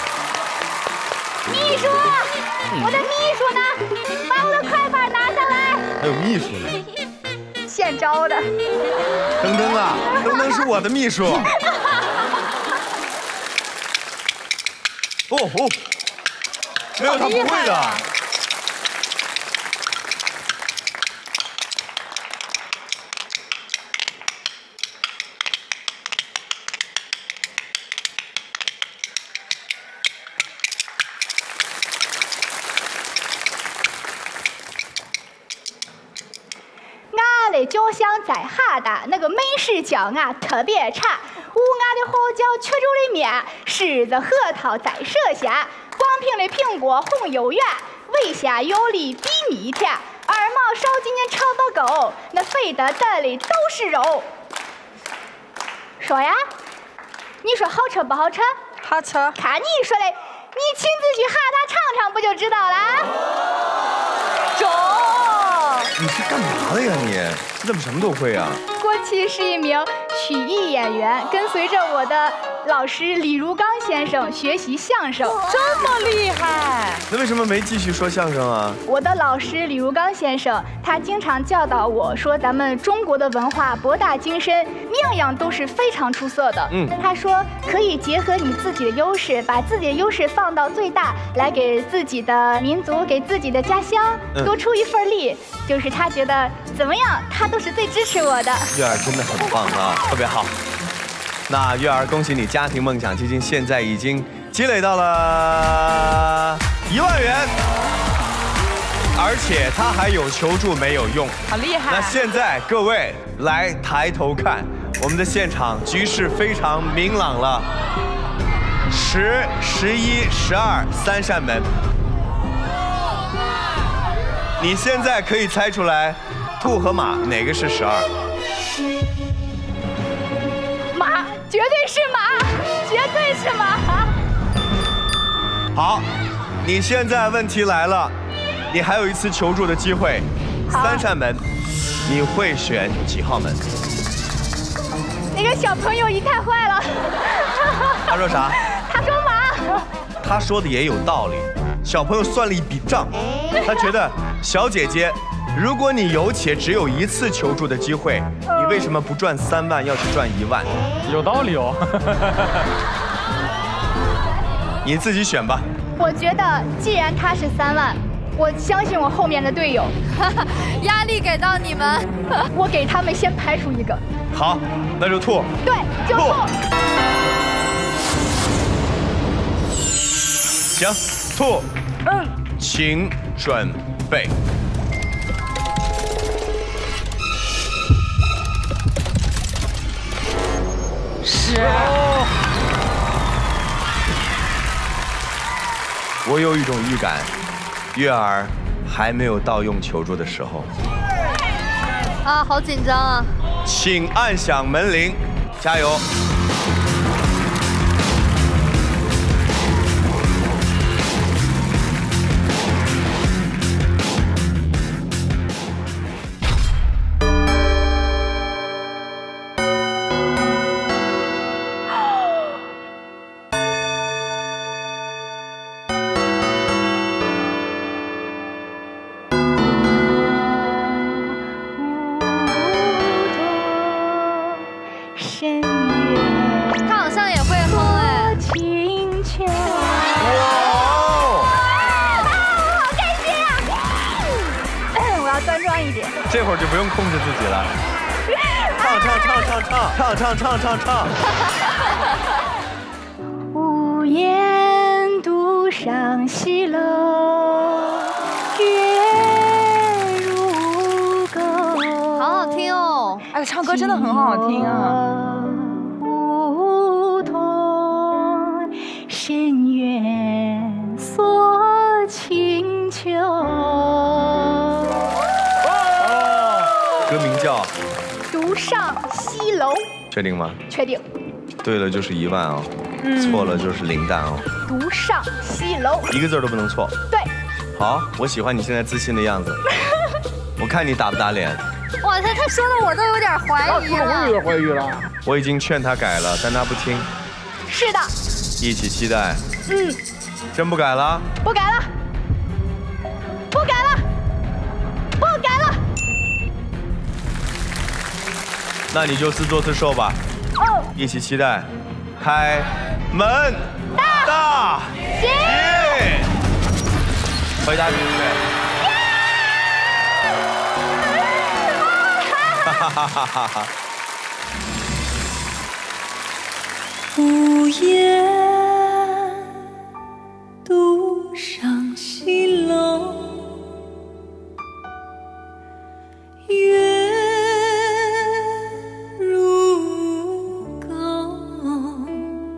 G: 秘书，我的秘书呢？把我的快板拿下来。
D: 还有秘书呢？
G: 现招的。
D: 登登啊，登登是我的秘书。哦，没有他不会的。
G: 俺的脚香在哈达，那个美食叫俺特别馋。无俺的花椒缺粥的面，柿子核桃在舌下。广平的苹果红又圆，味下有梨比蜜甜。二毛烧今年炒不够，那肥的蛋里都是肉。说呀，你说好吃不好吃？
C: 好吃。
G: 看你说的，你亲自去哈达尝尝不就知道了？中。
D: 你是干嘛的呀你？你怎么什么都会啊？
G: 过去是一名曲艺演员，跟随着我的老师李如刚先生学习相声。
C: 这么厉害？
D: 那为什么没继续说相声啊？
G: 我的老师李如刚先生，他经常教导我说，咱们中国的文化博大精深，样样都是非常出色的。他说可以结合你自己的优势，把自己的优势放到最大，来给自己的民族、给自己的家乡多出一份力。就是他觉得怎么样，他都是最支持我的。
D: 月儿真的很棒啊，特别好。那月儿，恭喜你家庭梦想基金现在已经积累到了1万元，而且他还有求助没有用，
C: 好厉害。
D: 那现在各位来抬头看，我们的现场局势非常明朗了。10、11、12，三扇门。你现在可以猜出来，兔和马哪个是12？
G: 马，绝对是马，绝对是马。
D: 好，你现在问题来了，你还有一次求助的机会，三扇门，你会选几号门？
G: 那个小朋友一太坏了。
D: 他说啥？
G: 他说马。
D: 他说的也有道理。小朋友算了一笔账，他觉得小姐姐，如果你有且只有一次求助的机会，你为什么不赚3万，要去赚1万？
I: 有道理哦。
D: 你自己选吧。
G: 我觉得既然他是3万，我相信我后面的队友。
M: 压力给到你们，
G: 我给他们先排除一个。
D: 好，那就兔。
G: 对，就兔。
D: 行，兔。请准备。我有一种预感，月儿还没有到用求助的时候。
M: 啊，好紧张啊！
D: 请按响门铃，加油！
M: 他好像也会哼哎。
G: 好开心啊！我要端庄一点。
D: 这会儿就不用控制自己了。唱。
G: 无言独上西楼，月如钩。
M: 好好听哦！
C: 哎，唱歌真的很好听啊。
G: 梧桐深院锁清秋。
D: 歌名叫《
G: 独上西楼》。
D: 确定吗？
G: 确定。
D: 对了就是1万哦，错了就是0蛋哦。
G: 独上西楼，
D: 一个字都不能错。
G: 对。
D: 好，我喜欢你现在自信的样子。我看你打不打脸。
M: 哇塞，他说的我都有点怀疑了。
J: 我有点怀疑了。
D: 我已经劝他改了，但他不听。
G: 是的。
D: 一起期待。
G: 嗯。
D: 真不改了？
G: 不改了。不改了。不改了。
D: 那你就自作自受吧。
G: 哦。
D: 一起期待。开门。大吉。回答正确。哈哈哈哈哈！
Q: 无言独上西楼，月如钩，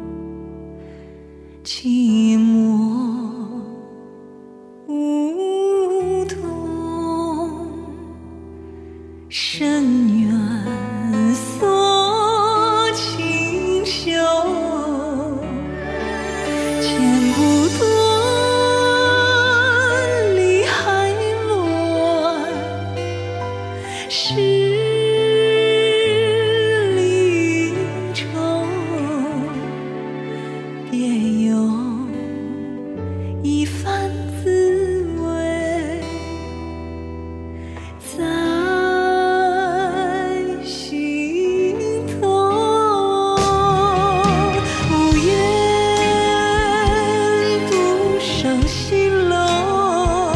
Q: 寂寞梧桐，深渊锁清秀，剪不断理还乱，十里愁，别有一番滋味在心头。无言独上西楼，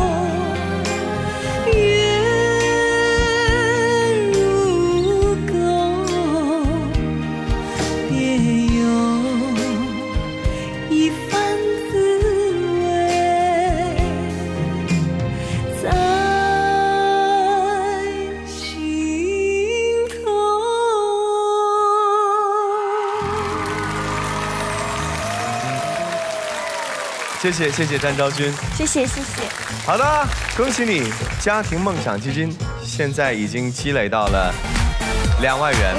Q: 月如钩，别有一番滋味在心头。
D: 谢谢詹昭君。
O: 谢谢。
D: 好的，恭喜你，家庭梦想基金现在已经积累到了2万元。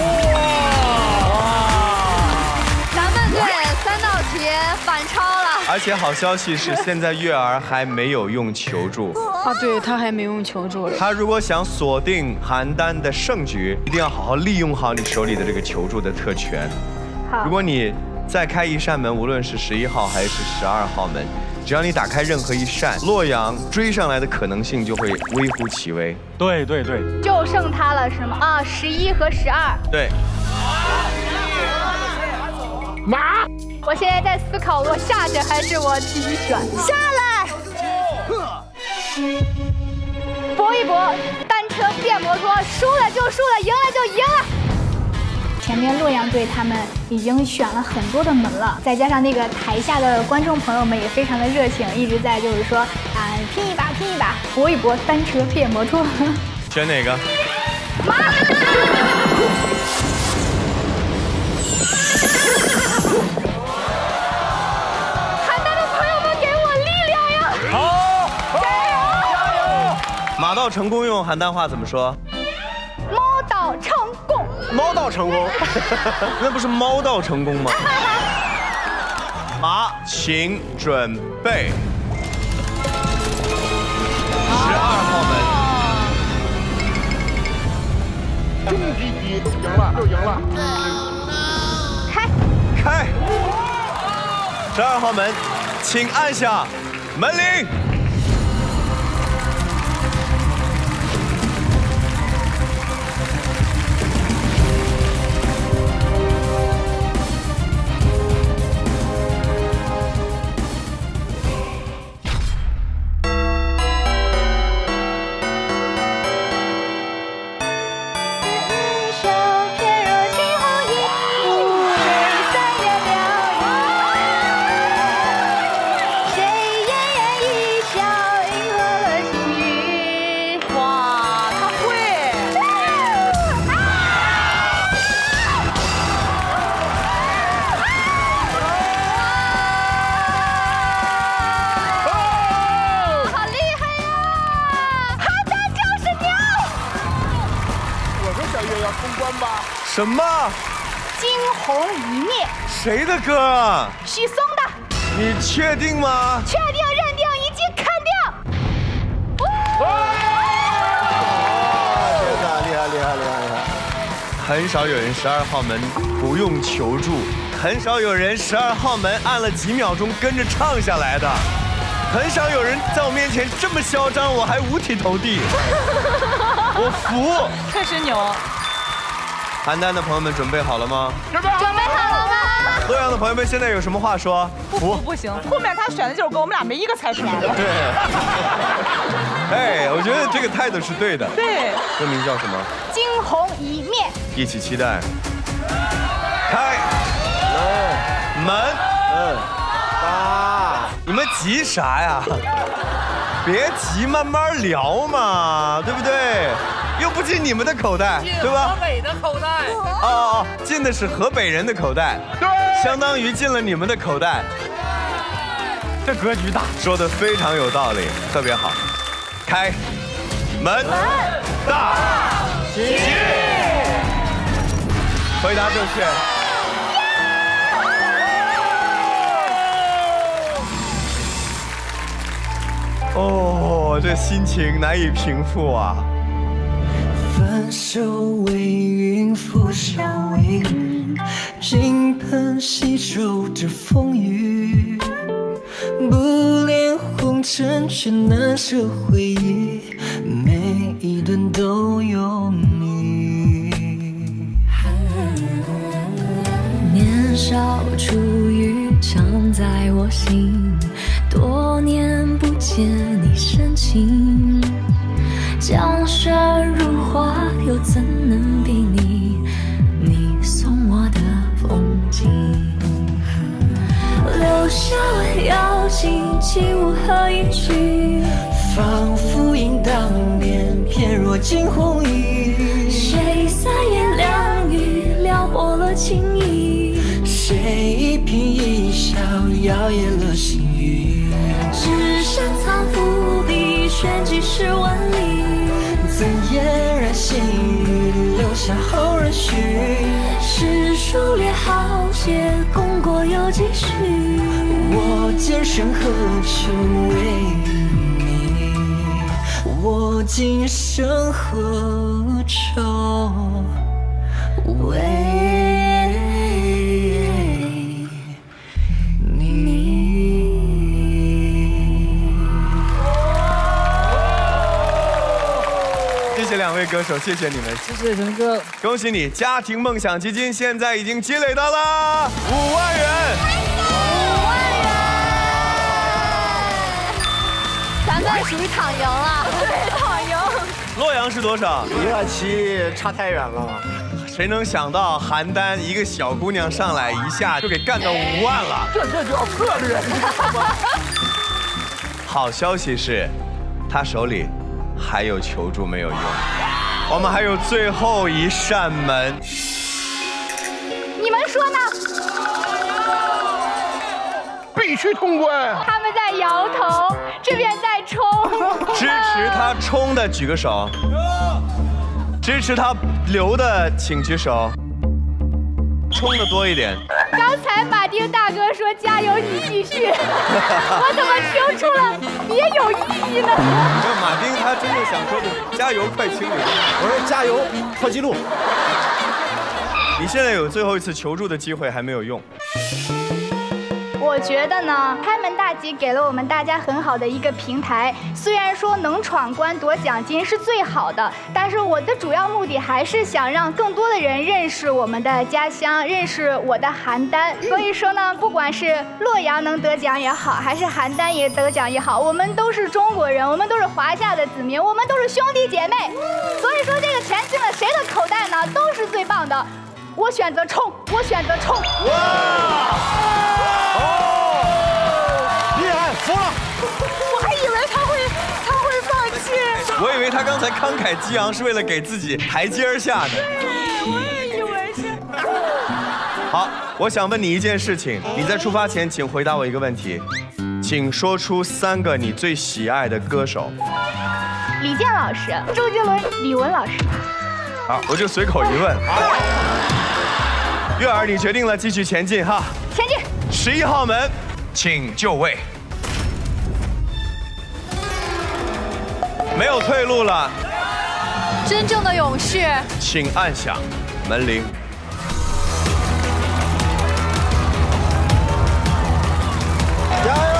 M: 咱们队3道题反超了。
D: 而且好消息是，现在月儿还没有用求助。
N: 啊，对他还没用求助了。
D: 他如果想锁定邯郸的胜局，一定要好好利用好你手里的这个求助的特权。
G: 好。
D: 如果你再开一扇门，无论是11号还是12号门，只要你打开任何一扇，洛阳追上来的可能性就会微乎其微。
I: 对。
G: 就剩他了是吗？啊，11和12。
D: 对。
J: 马。
G: 我现在在思考，我下去还是我继续选？下来。搏一搏，单车变摩托，输了就输了，赢了就赢了。前面洛阳队他们已经选了很多的门了，再加上那个台下的观众朋友们也非常的热情，一直在就是说拼一把，搏一搏，单车变摩托。
D: 选哪个？
G: 马。邯郸的朋友们给我力量呀！
D: 好，加油！马到成功用邯郸话怎么说？
G: 猫到成功。
D: 猫到成功，那不是猫到成功吗？马，请准备。12号门。
J: 终极题，赢了。
D: 开。12号门，请按下门铃。
G: 谁奄奄一
J: 小月要封关吧？
D: 什么？
G: 惊鸿一灭。
D: 谁的歌啊？
G: 许嵩的。
D: 你确定吗？
G: 确定，认定，已经肯定。
P: 天哪，厉害厉害厉害厉害！
D: 很少有人12号门不用求助，很少有人12号门按了几秒钟跟着唱下来的，很少有人在我面前这么嚣张，我还五体投地，我服。
C: 确实牛。
D: 邯郸的朋友们准备好了吗？
G: 准备好了吗？
D: 洛阳的朋友们现在有什么话说？
C: 不行，后面他选的这首歌我们俩没一个猜出来的。
D: 对。哎，我觉得这个态度是对的。
C: 对。
D: 歌名叫什么？
G: 惊鸿一灭。
D: 一起期待。开门。你们急啥呀？别急，慢慢聊嘛，对不对？又不进你们的口袋，对吧？
E: 河北的口袋。
D: 哦，进的是河北人的口袋，
J: 对，
D: 相当于进了你们的口袋。
I: 这格局大，
D: 说的非常有道理，特别好。开门，大喜，回答正确。哦，这心情难以平复啊。
Q: 分手为云，覆手为雨，金盆洗手这风雨，不恋红尘却难舍回忆，每一顿都有你。年少初遇常在我心，多年不见你深情，江山如画，又怎能比拟你送我的风景？留下邀请，起舞和一曲，仿佛应当年，翩若惊鸿一。谁三言两语撩拨了情意？谁一颦一笑摇曳了心语？只身藏伏笔，选几时万里。怎嫣然心语，留下后人续。是数列豪杰，功过有几许？我今生何求为你？我今生何愁为
D: 谢谢两位歌手，谢谢你们，
E: 谢谢陈哥，
D: 恭喜你，家庭梦想基金现在已经积累到了5万元。
M: 咱们属于躺赢了，
C: 对，躺赢。
D: 洛阳是多少
P: 127，差太远了。
D: 谁能想到邯郸一个小姑娘上来一下就给干到5万了？
J: 这就叫策略，你知道吗？
D: 好消息是，她手里还有求助没有用，我们还有最后一扇门。
G: 你们说呢？
J: 必须通关。
G: 他们在摇头，这边在冲。
D: 支持他冲的举个手，支持他留的请举手。冲的多一点。
G: 刚才马丁大哥说加油，你继续，我怎么听出了别有意义呢？
D: 这马丁他真正想说的加油快清零，
P: 我说加油破纪录。
D: 你现在有最后一次求助的机会，还没有用。
G: 我觉得呢，开门大吉给了我们大家很好的一个平台。虽然说能闯关夺奖金是最好的，但是我的主要目的还是想让更多的人认识我们的家乡，认识我的邯郸。所以说呢，不管是洛阳能得奖也好，还是邯郸也得奖也好，我们都是中国人，我们都是华夏的子民，我们都是兄弟姐妹。所以说这个钱进了谁的口袋呢，都是最棒的。我选择冲，我选择冲。哇！
P: 厉害，服了！
C: 我还以为他会放弃。
D: 我以为他刚才慷慨激昂是为了给自己台阶下的。
C: 对，我也以为是。
D: 好，我想问你一件事情，你在出发前请回答我一个问题，请说出3个你最喜爱的歌手。
G: 李健老师、周杰伦、李玟老师。
D: 好，我就随口一问。月儿，你决定了，继续前进哈。
G: 前进。
D: 11号门，请就位。没有退路了。
M: 真正的勇士，
D: 请按响门铃。加油！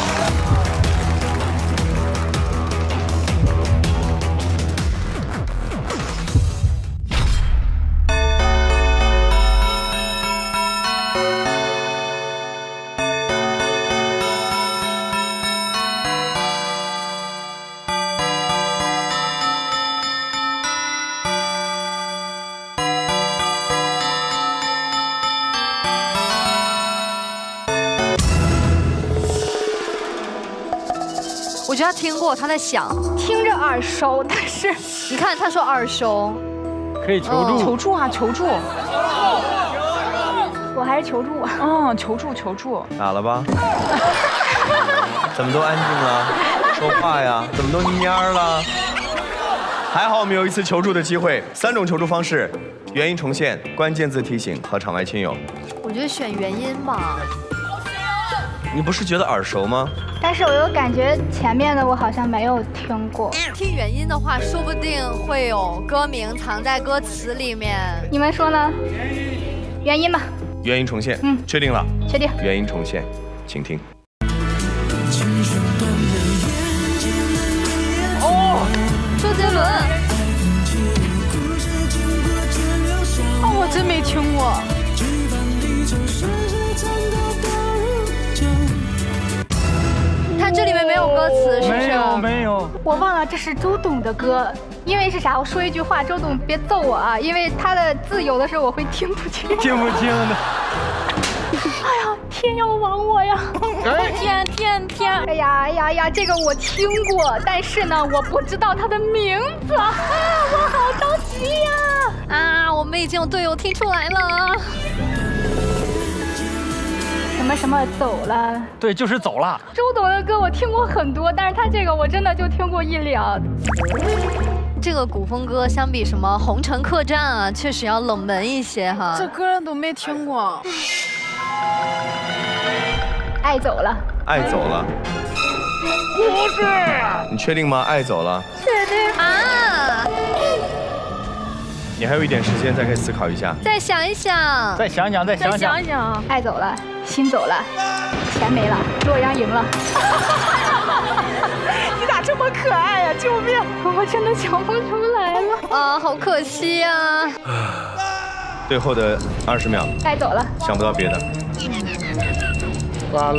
M: 我觉得他听过，他在想，
G: 听着耳熟，但是
M: 你看他说耳熟，
I: 可以求助，
C: 求助啊，求助！
G: 我还是求助。
C: 求助求助！
D: 打了吧？怎么都安静了？说话呀？怎么都蔫了？还好我们有一次求助的机会，3种求助方式：原因重现、关键字提醒和场外亲友。
M: 我觉得选原因吧。
D: 你不是觉得耳熟吗？
G: 但是我又感觉前面的我好像没有听过。
M: 听原因的话，说不定会有歌名藏在歌词里面。
G: 你们说呢？原因吧。
D: 原因重现。确定了。
G: 确定。
D: 原因重现，请听。
M: 哦，周杰伦。
N: 哦，我真没听过。
M: 它这里面没有歌词，是不是？
I: 没有。
G: 我忘了这是周董的歌，因为是啥？我说一句话，周董别揍我啊，因为他的字有的时候我会听不清。
I: 听不清的。
G: 哎呀，天要亡我呀！天！哎呀，这个我听过，但是呢，我不知道他的名字啊，我好着急呀！
M: 啊，我们已经有队友听出来了。
G: 什么走了？
I: 对，就是走了。
G: 周董的歌我听过很多，但是他这个我真的就听过1、2。
M: 这个古风歌相比什么《红尘客栈》啊，确实要冷门一些哈。
N: 这歌都没听过。
G: 爱走了。
D: 爱走了。
N: 不是。
D: 你确定吗？爱走了。
G: 确定
M: 啊。
D: 你还有一点时间，再可以思考一下。
M: 再想一想。
I: 再想想。
G: 爱走了，心走了，钱没了，洛阳赢了。
C: 你咋这么可爱呀？救命！
G: 我真的想不出来了。
M: 啊，好可惜呀。
D: 最后的20秒。
G: 爱走了。
D: 想不到别的。
I: 完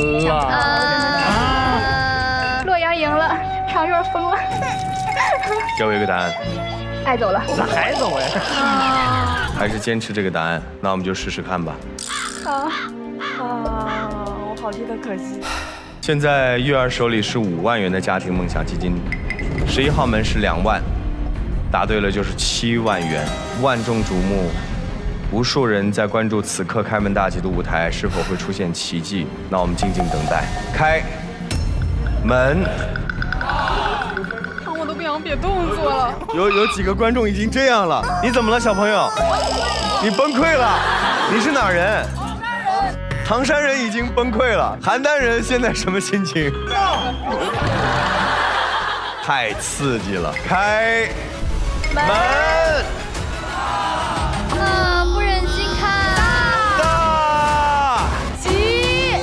I: 了。
G: 洛阳赢了，常若疯了。
D: 给我一个答案。
G: 爱走了。
I: 咋还走呀？
D: 还是坚持这个答案？那我们就试试看吧。
L: 我好替他可惜。
D: 现在月儿手里是5万元的家庭梦想基金，11号门是2万，答对了就是7万元，万众瞩目，无数人在关注此刻开门大吉的舞台是否会出现奇迹。那我们静静等待。开门。
N: 我都不想别动作了。
D: 有几个观众已经这样了，你怎么了，小朋友？你崩溃了？你是哪人？唐山人已经崩溃了，邯郸人现在什么心情？太刺激了！开门！
M: 啊，不忍心看。
D: 大
M: 吉。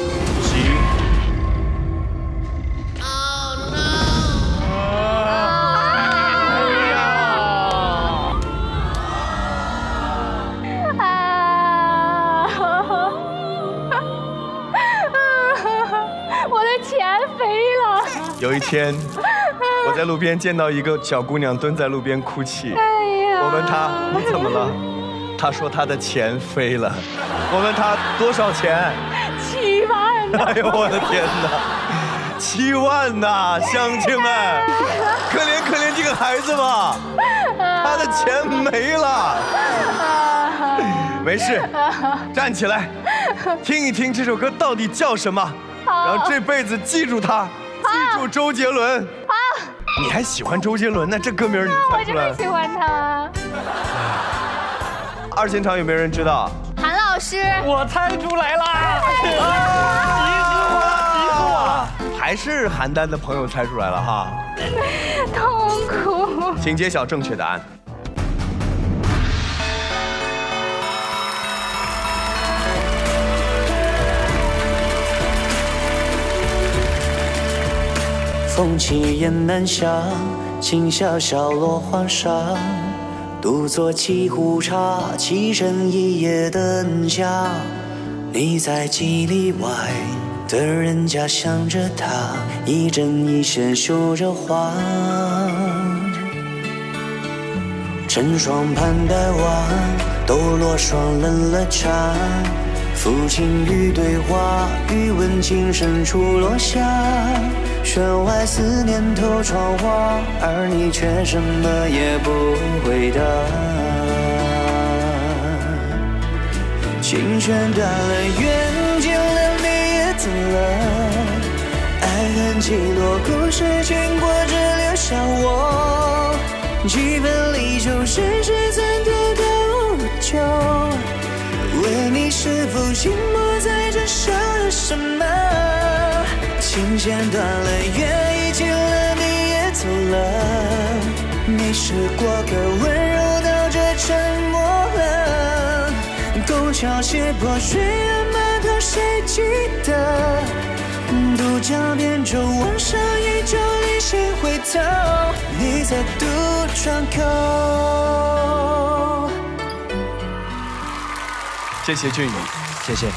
D: 有一天，我在路边见到一个小姑娘蹲在路边哭泣。我问她你怎么了？她说她的钱飞了。我问她多少钱
G: ？7万。
D: 哎呦我的天哪！7万呐，乡亲们，可怜这个孩子吧，他的钱没了。没事，站起来，听一听这首歌到底叫什么，然后这辈子记住它。记住周杰伦啊！你还喜欢周杰伦呢？这歌名你猜出来？
G: 我真的喜欢他。
D: 二现场有没有人知道？
M: 韩老师，
I: 我猜出来啦！急死我了！
D: 还是邯郸的朋友猜出来了哈，
G: 痛苦。
D: 请揭晓正确答案。
Q: 风起雁南翔，今宵小落黄沙。独坐沏壶茶，沏成一夜灯下。你在几里外的人家想着他，一针一线绣着花。成双盘带袜，抖落霜冷了茶。抚琴与对话，余闻琴声处落下。弦外思念透窗花，而你却什么也不回答。琴弦断了，缘尽了，你也走了。爱恨起落，故事经过，只留下我。几分离愁，世事怎得到久？问你是否静默在这傻了什么？琴弦断了，缘已尽了，你也走了。你是过客，温柔到这沉默了。拱桥斜坡，水岸码头，谁记得？渡江边舟，望上一舟，离心回头，你在渡船口。
D: 谢谢俊宇，
Q: 谢谢。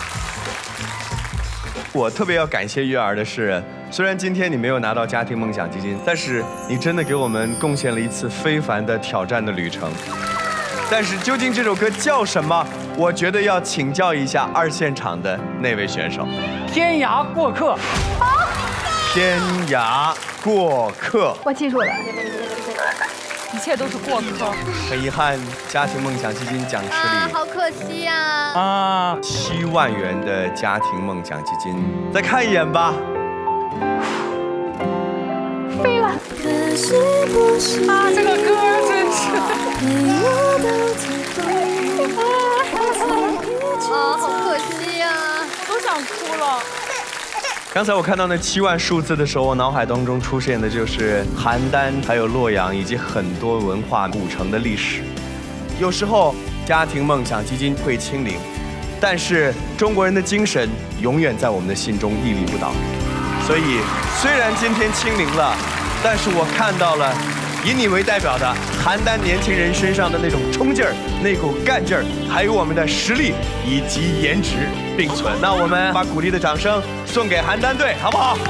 D: 我特别要感谢月儿的是，虽然今天你没有拿到家庭梦想基金，但是你真的给我们贡献了一次非凡的挑战的旅程。但是究竟这首歌叫什么？我觉得要请教一下二现场的那位选手。
I: 天涯过客。
D: 天涯过客。
G: 我记住了。
C: 一切都是过客。
D: 很遗憾，家庭梦想基金奖池里
M: 好可惜呀
D: ！7万元的家庭梦想基金，再看一眼吧。
G: 飞了。
C: 这个歌真是。
M: 好可惜呀！
C: 我都想哭了。
D: 刚才我看到那7万数字的时候，我脑海当中出现的就是邯郸、还有洛阳以及很多文化古城的历史。有时候家庭梦想基金会清零，但是中国人的精神永远在我们的心中屹立不倒。所以虽然今天清零了，但是我看到了以你为代表的邯郸年轻人身上的那种冲劲儿、那股干劲儿，还有我们的实力以及颜值并存。那我们把鼓励的掌声送给邯郸队，好不好？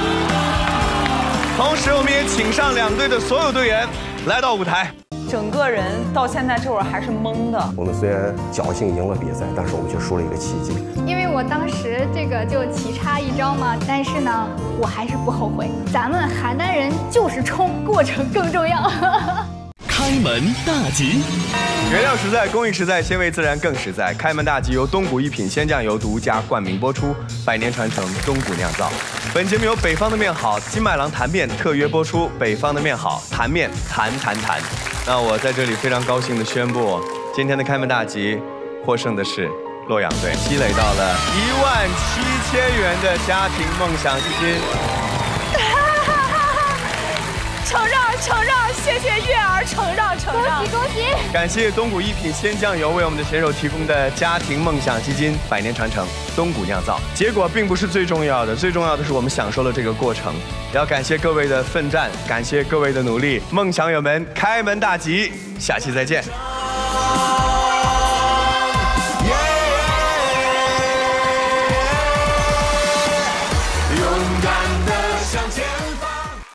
D: 同时，我们也请上2队的所有队员来到舞台。
C: 整个人到现在这会儿还是懵的。
K: 我们虽然侥幸赢了比赛，但是我们却输了一个奇迹。
G: 因为我当时这个就棋差一招嘛，但是呢，我还是不后悔。咱们邯郸人就是冲，过程更重要。
F: 开门大吉，
D: 原料实在，工艺实在，鲜味自然更实在。开门大吉由东谷一品鲜酱油独家冠名播出，100年传承，东谷酿造。本节目由北方的面好金麦郎坛面特约播出，北方的面好坛面谈。那我在这里非常高兴的宣布，今天的开门大吉获胜的是洛阳队，积累到了17000元的家庭梦想基金。
C: 承让，谢谢月儿，承让。
G: 恭喜！
D: 感谢东谷一品鲜酱油为我们的选手提供的家庭梦想基金，100年传承，东谷酿造。结果并不是最重要的，最重要的是我们享受了这个过程。也要感谢各位的奋战，感谢各位的努力，梦想友们开门大吉，下期再见。